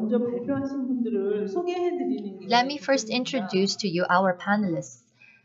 Let me first introduce to you our panelists.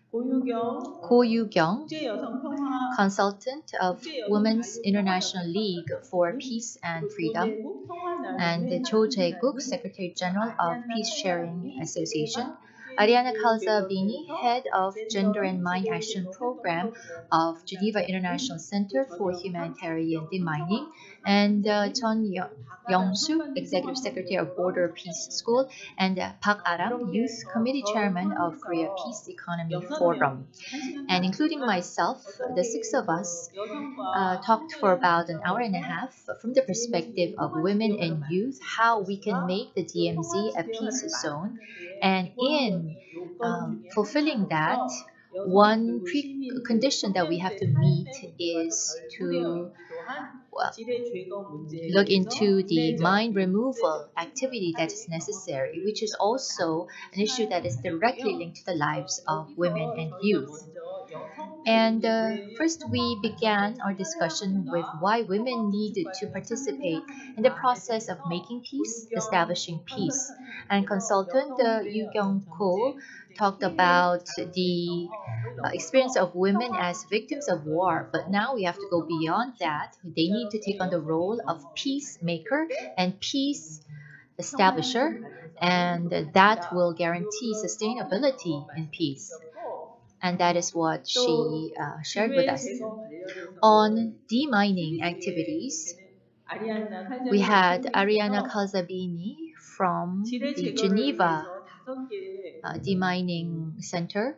Ko Yu-kyung, consultant of Women's International League for Peace and Freedom, and Cho Jae-guk, Secretary General of Peace Sharing Association. Ariana Calzabini, Head of Gender and Mine Action Program of Geneva International Center for Humanitarian Demining, and uh, Chun Young-soo, Executive Secretary of Border Peace School, and uh, Park Aram, Youth Committee Chairman of Korea Peace Economy Forum. And including myself, the six of us uh, talked for about an hour and a half from the perspective of women and youth, how we can make the D M Z a peace zone. And in um, fulfilling that, one precondition that we have to meet is to well, look into the mine removal activity that is necessary, which is also an issue that is directly linked to the lives of women and youth. And uh, first, we began our discussion with why women needed to participate in the process of making peace, establishing peace. And consultant uh, Yu Kyung-ko talked about the uh, experience of women as victims of war. But now we have to go beyond that. They need to take on the role of peacemaker and peace establisher, and that will guarantee sustainability in peace. And that is what she uh, shared with us. On demining activities, we had Ariana Calzabini from the Geneva uh, Demining Center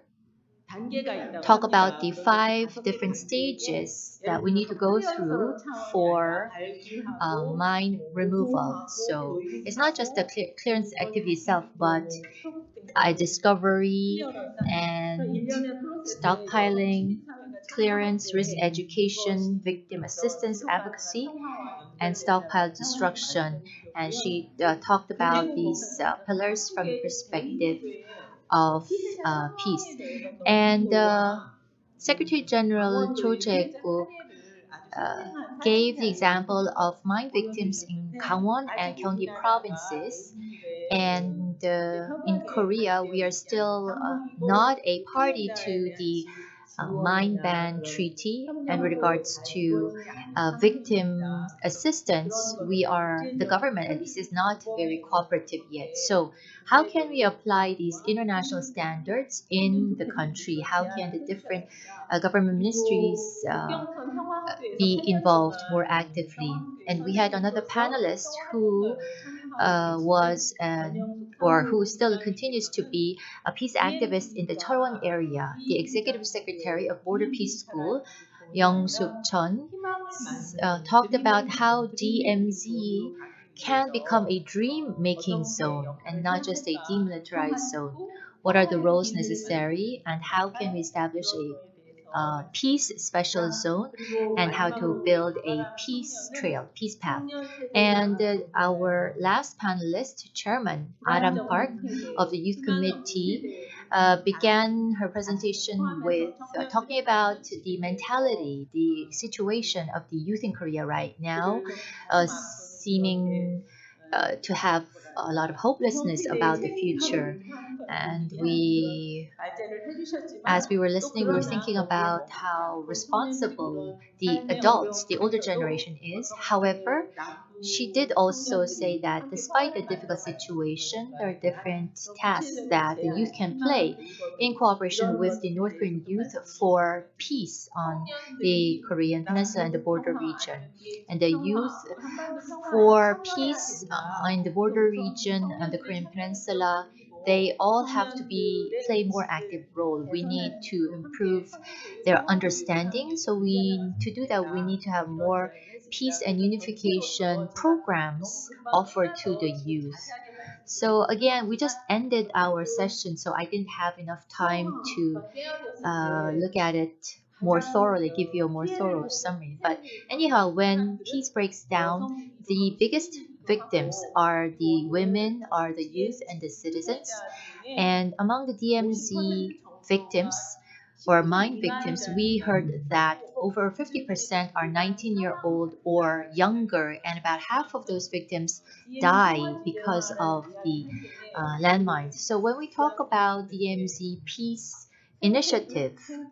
talk about the five different stages that we need to go through for uh, mine removal. So it's not just the clear clearance activity itself, but uh, discovery and stockpiling, clearance, risk education, victim assistance, advocacy, and stockpile destruction. And she uh, talked about these uh, pillars from the perspective of uh, peace. And uh, Secretary General Cho Jae-guk uh, gave the example of mine victims in Gangwon and Gyeonggi provinces. And uh, in Korea, we are still uh, not a party to the uh, mine ban treaty. And with regards to uh, victim assistance, we are, the government at least, is not very cooperative yet. So how can we apply these international standards in the country? How can the different uh, government ministries uh, be involved more actively? And we had another panelist who uh, was an, or who still continues to be a peace activist in the Cheolwon area, the Executive Secretary of Border Peace School, Young Suk Chun, uh, talked about how D M Z can become a dream-making zone and not just a demilitarized zone. What are the roles necessary, and how can we establish a uh, peace special zone, and how to build a peace trail, peace path. And uh, our last panelist, Chairman Aram Park of the Youth Committee, uh, began her presentation with uh, talking about the mentality, the situation of the youth in Korea right now, uh, seeming uh, to have a lot of hopelessness about the future. And we, as we were listening, we were thinking about how responsible the adults, the older generation is. However, she did also say that despite the difficult situation, there are different tasks that the youth can play in cooperation with the North Korean youth for peace on the Korean Peninsula and the border region. And the youth for peace uh, in the border region and the Korean Peninsula, they all have to be play more active role. We need to improve their understanding. So we to do that, we need to have more peace and unification programs offered to the youth. So again, we just ended our session, so I didn't have enough time to uh, look at it more thoroughly, give you a more thorough summary. But anyhow, when peace breaks down, the biggest victims are the women, are the youth, and the citizens. And among the D M Z victims, or mine victims, we heard that over fifty percent are nineteen year old or younger, and about half of those victims die because of the uh, landmines. So when we talk about D M Z peace initiative,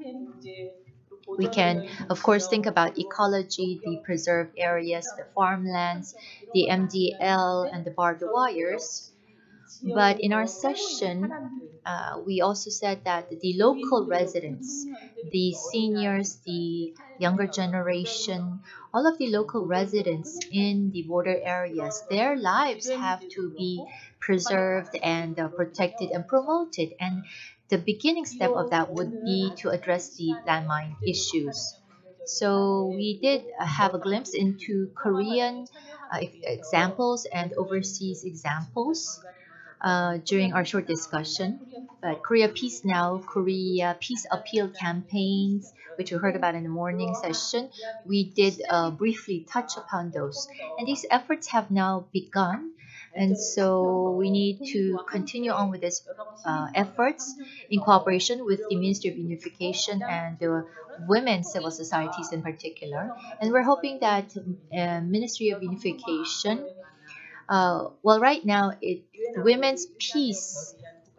we can, of course, think about ecology, the preserved areas, the farmlands, the M D L, and the barbed wires. But in our session, uh, we also said that the local residents, the seniors, the younger generation, all of the local residents in the border areas, their lives have to be preserved and uh, protected and promoted. And the beginning step of that would be to address the landmine issues. So we did uh, have a glimpse into Korean uh, examples and overseas examples uh, during our short discussion. But Korea Peace Now, Korea Peace Appeal campaigns, which we heard about in the morning session, we did uh, briefly touch upon those. And these efforts have now begun. And so we need to continue on with these uh, efforts in cooperation with the Ministry of Unification and the women's civil societies in particular. And we're hoping that uh, Ministry of Unification, uh, well, right now, it women's peace,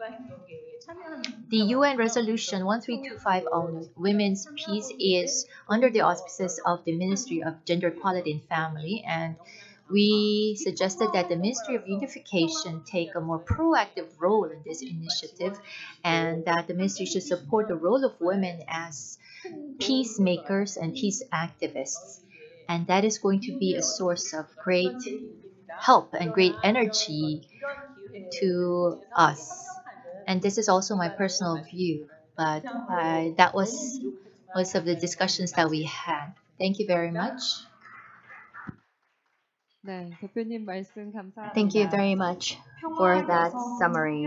the U N resolution one three two five on women's peace is under the auspices of the Ministry of Gender Equality and Family, and we suggested that the Ministry of Unification take a more proactive role in this initiative, and that the ministry should support the role of women as peacemakers and peace activists. And that is going to be a source of great help and great energy to us. And this is also my personal view, but uh, that was most of the discussions that we had. Thank you very much. 네, 대표님 말씀 감사합니다. Thank you very much for that summary.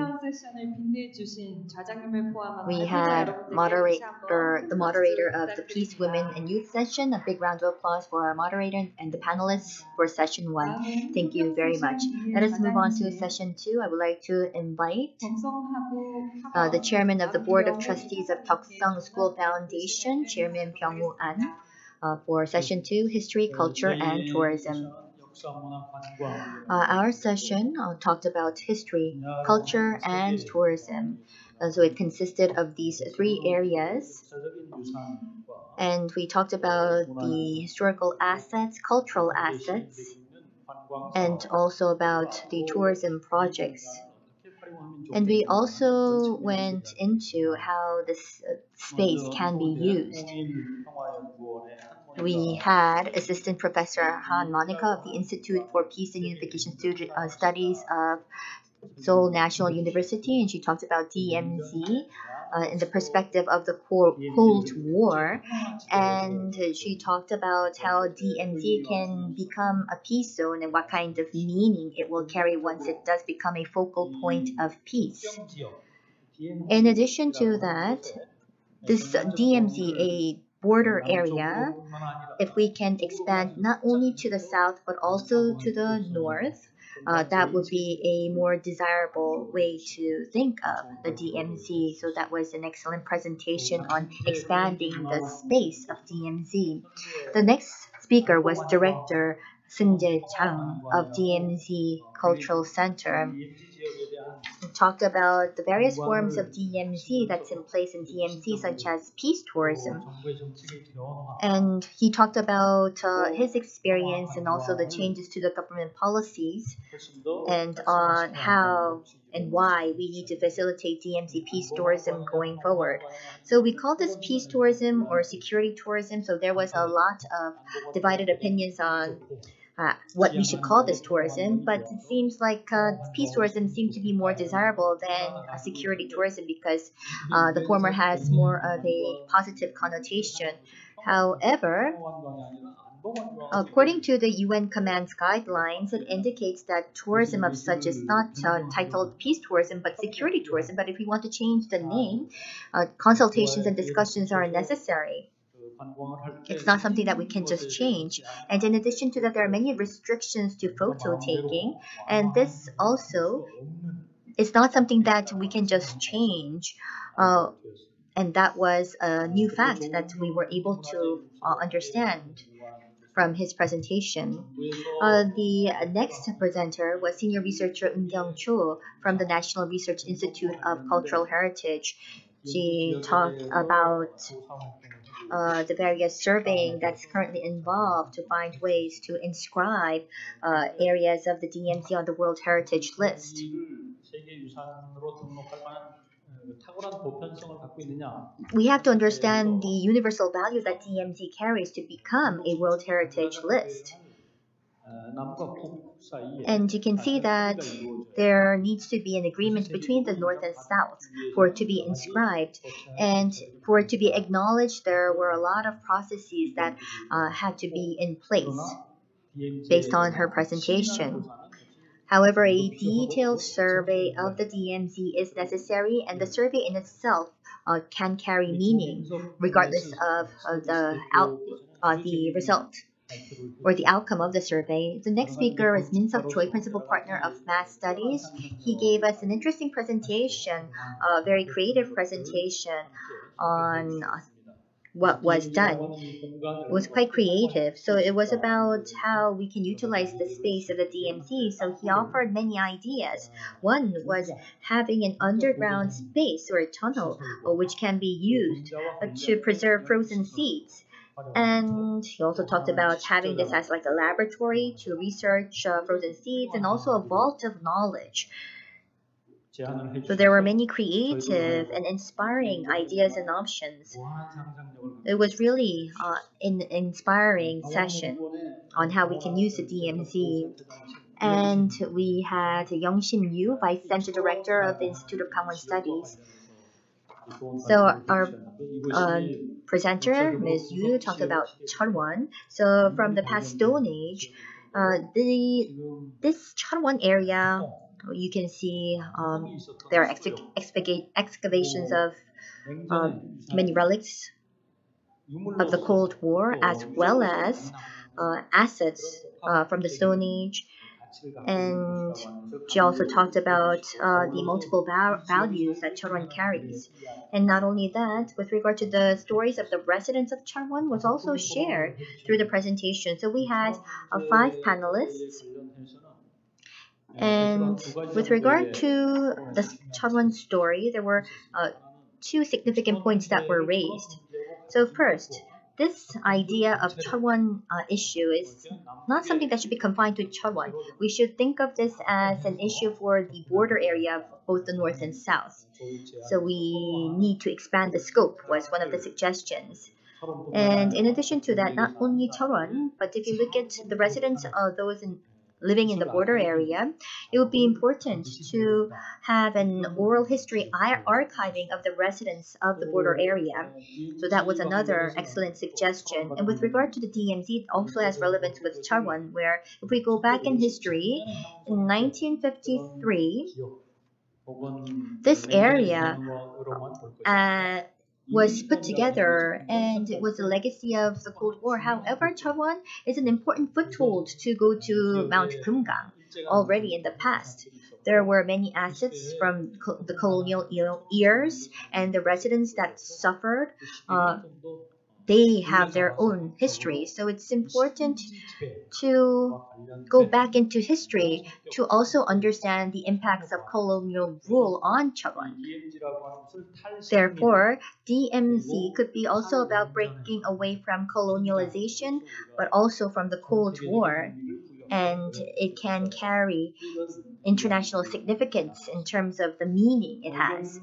We had moderator, the moderator of the Peace, Women and Youth session. A big round of applause for our moderator and the panelists for session one. Thank you very much. Let us move on to session two. I would like to invite uh, the chairman of the Board of Trustees of Deokseong School Foundation, Chairman Byung-woo An, uh, for session two, History, Culture, and Tourism. Uh, our session uh, talked about history, culture, and tourism. Uh, so it consisted of these three areas. And we talked about the historical assets, cultural assets, and also about the tourism projects. And we also went into how this uh, space can be used. We had Assistant Professor Han Monica of the Institute for Peace and Unification Studi uh, Studies of Seoul National University, and she talked about D M Z uh, in the perspective of the Cold War, and she talked about how D M Z can become a peace zone and what kind of meaning it will carry once it does become a focal point of peace. In addition to that, this D M Z, a border area, if we can expand not only to the south but also to the north, uh, that would be a more desirable way to think of the D M Z. So that was an excellent presentation on expanding the space of D M Z. The next speaker was Director Seung-jae Chang of D M Z Cultural Center talked about the various forms of D M Z that's in place in D M Z, such as peace tourism. And he talked about uh, his experience and also the changes to the government policies and on how and why we need to facilitate D M Z peace tourism going forward. So we call this peace tourism or security tourism. So there was a lot of divided opinions on uh, what we should call this tourism, but it seems like uh, peace tourism seems to be more desirable than uh, security tourism because uh, the former has more of a positive connotation. However, according to the U N Command's guidelines, it indicates that tourism of such is not uh, titled peace tourism but security tourism. But if we want to change the name, uh, consultations and discussions are necessary. It's not something that we can just change. And in addition to that, there are many restrictions to photo taking. And this also is not something that we can just change. Uh, and that was a new fact that we were able to uh, understand from his presentation. Uh, the next presenter was senior researcher Eun Kyung-cho from the National Research Institute of Cultural Heritage. She talked about uh, the various surveying that's currently involved to find ways to inscribe uh, areas of the D M Z on the World Heritage List. We have to understand the universal value that D M Z carries to become a World Heritage List. And you can see that there needs to be an agreement between the North and South for it to be inscribed. And for it to be acknowledged, there were a lot of processes that uh, had to be in place based on her presentation. However, a detailed survey of the D M Z is necessary, and the survey in itself uh, can carry meaning regardless of, of the, out, uh, the result or the outcome of the survey. The next speaker is Min Seok Choi, Principal Partner of Mass Studies. He gave us an interesting presentation, a very creative presentation on uh, what was done. It was quite creative. So it was about how we can utilize the space of the D M Z. So he offered many ideas. One was having an underground space or a tunnel uh, which can be used uh, to preserve frozen seeds. And he also talked about having this as like a laboratory to research uh, frozen seeds and also a vault of knowledge. So there were many creative and inspiring ideas and options. It was really uh, an inspiring session on how we can use the D M Z. And we had Young-Shin Yu, Vice Center Director of the Institute of Common Studies. So our uh, presenter, Miz Yu, talked about Cheonwon. So from the past Stone Age, uh, the this Cheonwon area, you can see um, there are ex excavations of uh, many relics of the Cold War, as well as uh, assets uh, from the Stone Age. And she also talked about uh, the multiple val values that Cheonwon carries. And not only that, with regard to the stories of the residents of Cheonwon was also shared through the presentation. So we had uh, five panelists. And with regard to the Cheonwon story, there were uh, two significant points that were raised. So first, this idea of Cheonwon uh, issue is not something that should be confined to Cheonwon. We should think of this as an issue for the border area of both the North and South. So we need to expand the scope was one of the suggestions. And in addition to that, not only Cheonwon, but if you look at the residents of those in living in the border area, it would be important to have an oral history archiving of the residents of the border area. So that was another excellent suggestion. And with regard to the D M Z, it also has relevance with Cheonwon, where if we go back in history, in nineteen fifty-three, this area uh, was put together, and it was a legacy of the Cold War. However, Cheonwon is an important foothold to go to Mount Kumgang. Already in the past, there were many assets from co the colonial years, and the residents that suffered uh, they have their own history. So it's important to go back into history to also understand the impacts of colonial rule on Chaguan. Therefore, D M Z could be also about breaking away from colonialization, but also from the Cold War, and it can carry international significance in terms of the meaning it has.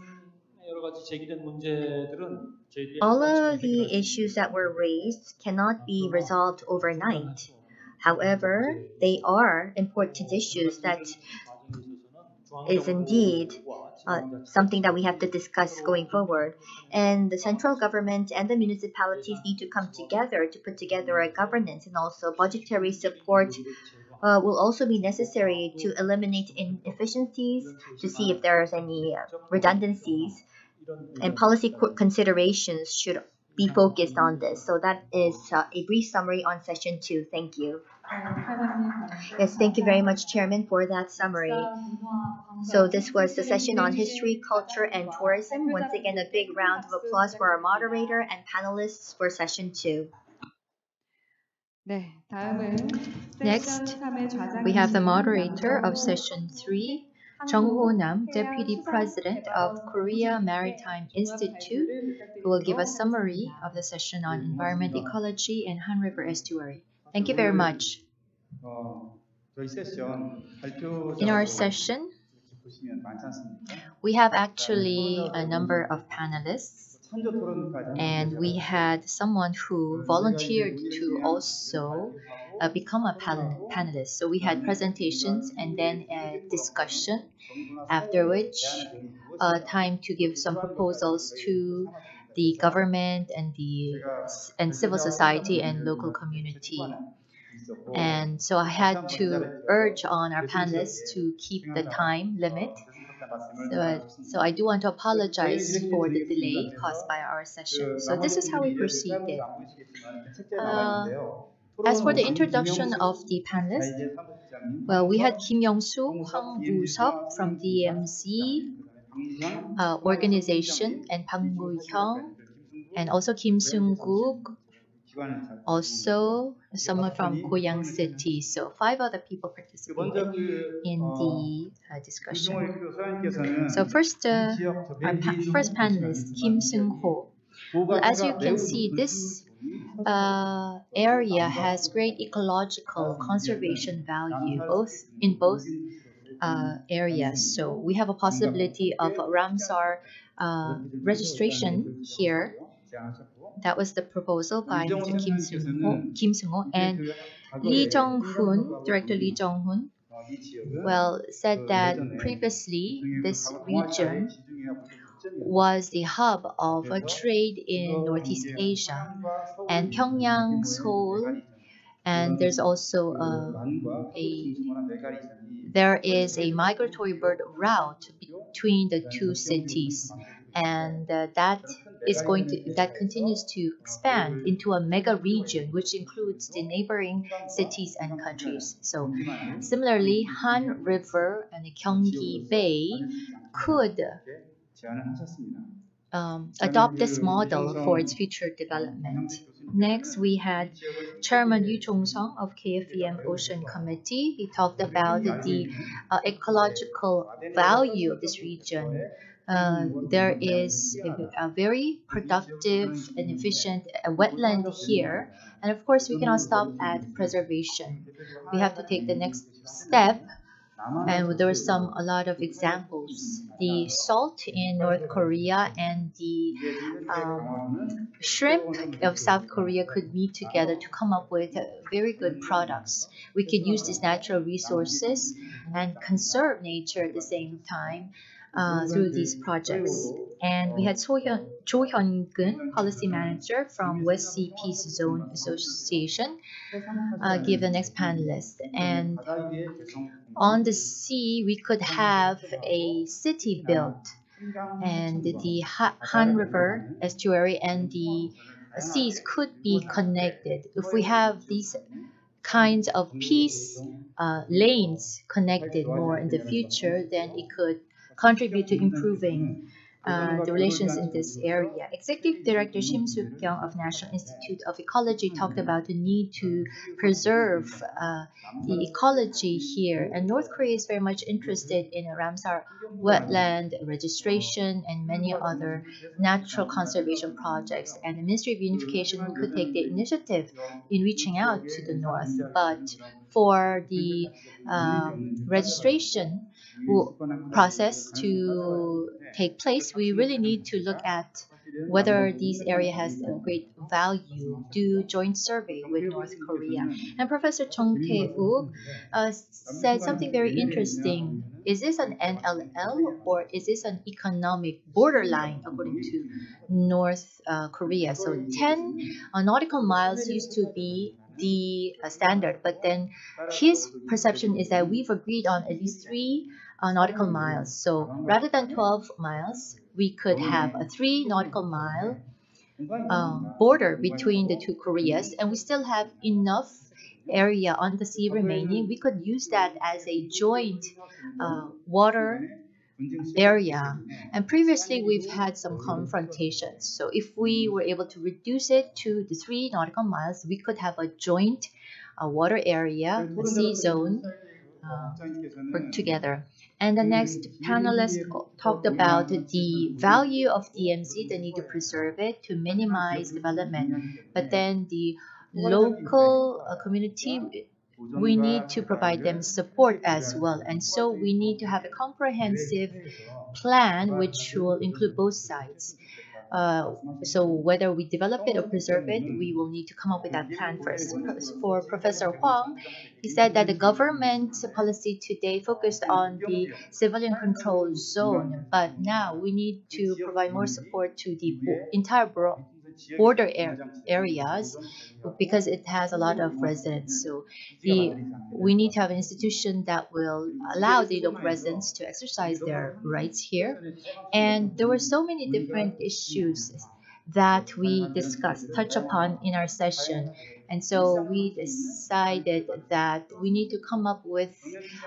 All of the issues that were raised cannot be resolved overnight. However, they are important issues that is indeed uh, something that we have to discuss going forward. And the central government and the municipalities need to come together to put together a governance, and also budgetary support uh, will also be necessary to eliminate inefficiencies, to see if there is any uh, redundancies, and policy considerations should be focused on this. So that is uh, a brief summary on session two. Thank you. Yes, thank you very much, Chairman, for that summary. So this was the session on history, culture, and tourism. Once again, a big round of applause for our moderator and panelists for session two. Next, we have the moderator of session three, Jung Ho-nam, Deputy President of Korea Maritime Institute, who will give a summary of the session on environment ecology and Han River estuary. Thank you very much. In our session, we have actually a number of panelists, and we had someone who volunteered to also uh, become a panel panelist. So we had presentations and then a discussion, after which uh, time to give some proposals to the government and the and civil society and local community. And so I had to urge on our panelists to keep the time limit. So, so I do want to apologize for the delay caused by our session. So this is how we proceeded. Uh, as for the introduction of the panelists, well, we had Kim Young-soo, Hwang Woo-seop from D M Z uh, organization, and Bang Moo-hyung, and also Kim Seung-guk, also someone from Goyang City. So five other people participated in the uh, discussion. So first, uh, our pa first panelist, Kim Seung-ho. Well, as you can see, this uh, area has great ecological conservation value, both in both uh, areas. So we have a possibility of Ramsar uh, registration here. That was the proposal by Mister Kim Seung-ho, Kim Seung-ho, and Lee Jong-hoon, Director Lee Jong-hoon, well, said that previously this region was the hub of a trade in Northeast Asia, and Pyongyang, Seoul, and there's also a, a there is a migratory bird route between the two cities, and uh, that is going to that continues to expand into a mega region which includes the neighboring cities and countries. So similarly, Han River and Gyeonggi Bay could um, adopt this model for its future development. Next, we had Chairman Yu Jong-sung of K F E M Ocean Committee. He talked about the uh, ecological value of this region. Uh, there is a, a very productive and efficient uh, wetland here, and of course we cannot stop at preservation. We have to take the next step, and there were some a lot of examples. The salt in North Korea and the um, shrimp of South Korea could meet together to come up with uh, very good products. We could use these natural resources and conserve nature at the same time uh, through these projects. And we had So Hyun, Cho Hyun-gun, Policy Manager from West Sea Peace Zone Association, uh, give the next panelist. And on the sea, we could have a city built, and the Han River estuary and the seas could be connected. If we have these kinds of peace uh, lanes connected more in the future, then it could contribute to improving uh, the relations in this area. Executive Director Shim Soo-kyung of National Institute of Ecology talked about the need to preserve uh, the ecology here. And North Korea is very much interested in a Ramsar wetland registration and many other natural conservation projects. And the Ministry of Unification could take the initiative in reaching out to the North. But for the um, registration process to take place, we really need to look at whether this area has a great value. Do joint survey with North Korea. And Professor Chung Tae-wook uh, said something very interesting. Is this an N L L or is this an economic borderline according to North uh, Korea? So ten uh, nautical miles used to be the uh, standard, but then his perception is that we've agreed on at least three uh, nautical miles. So rather than twelve miles, we could have a three nautical mile uh, border between the two Koreas, and we still have enough area on the sea remaining. We could use that as a joint uh, water area. And previously we've had some confrontations. So if we were able to reduce it to the three nautical miles, we could have a joint uh, water area, a sea zone uh, work together. And the next panelist talked about the value of D M Z, the need to preserve it to minimize development. But then the local uh, community, we need to provide them support as well. And so we need to have a comprehensive plan which will include both sides. Uh, so whether we develop it or preserve it, we will need to come up with that plan first. For Professor Huang, he said that the government policy today focused on the civilian control zone, but now we need to provide more support to the entire border areas because it has a lot of residents. So the, we need to have an institution that will allow the local residents to exercise their rights here. And there were so many different issues that we discussed, touch upon in our session. And so we decided that we need to come up with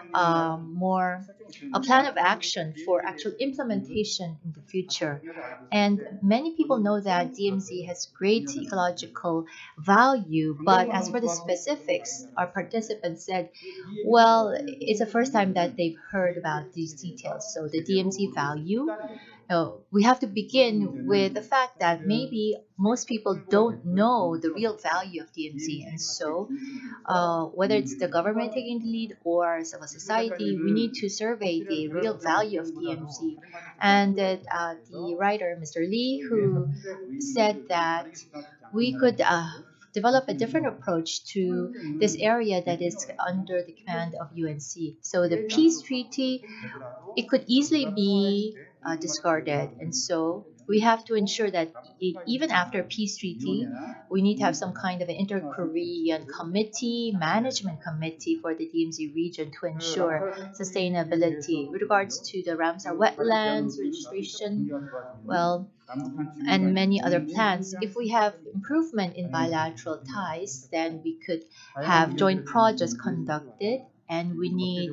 um, more a plan of action for actual implementation in the future. And many people know that D M Z has great ecological value, but as for the specifics, our participants said, well, it's the first time that they've heard about these details. So the D M Z value, uh, we have to begin with the fact that maybe most people don't know the real value of D M Z. And so uh, whether it's the government taking the lead or civil society, we need to survey the real value of D M Z. And uh, uh, the writer, Mister Lee, who said that we could uh, develop a different approach to this area that is under the command of U N C. So the peace treaty, it could easily be uh, discarded. And so we have to ensure that even after peace treaty, we need to have some kind of an inter-Korean committee, management committee for the D M Z region to ensure sustainability. With regards to the Ramsar wetlands registration, well, and many other plans, if we have improvement in bilateral ties, then we could have joint projects conducted. And we need,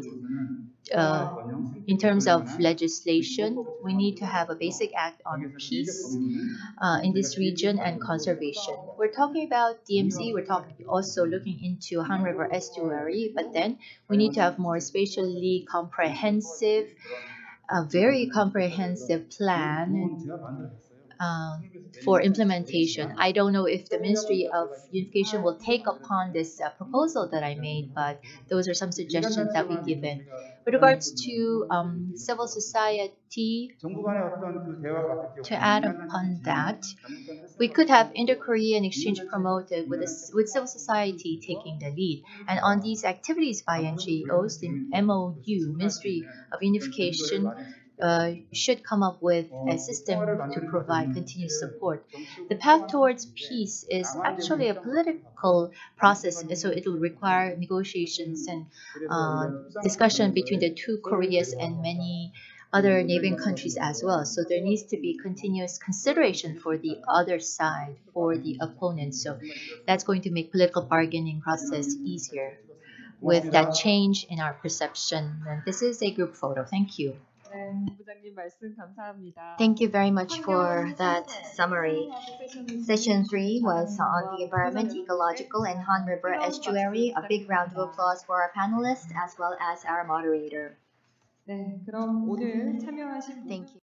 uh, in terms of legislation, we need to have a basic act on peace uh, in this region and conservation. We're talking about D M Z, we're talking also looking into Han River estuary, but then we need to have more spatially comprehensive, a very comprehensive plan Uh, for implementation. I don't know if the Ministry of Unification will take upon this uh, proposal that I made, but those are some suggestions that we've given. With regards to um, civil society, to add upon that, we could have inter-Korean exchange promoted with, a, with civil society taking the lead. And on these activities by N G Os, the M O U, Ministry of Unification, Uh, should come up with a system to provide continuous support. The path towards peace is actually a political process, so it will require negotiations and uh, discussion between the two Koreas and many other neighboring countries as well. So there needs to be continuous consideration for the other side, for the opponent. So that's going to make political bargaining process easier with that change in our perception. And this is a group photo. Thank you. 네, 부장님 말씀 감사합니다. Thank you very much for that summary. Session three was on the environment, ecological, and Han River estuary. A big round of applause for our panelists as well as our moderator. 네, 그럼 오늘 참여하신 Thank you.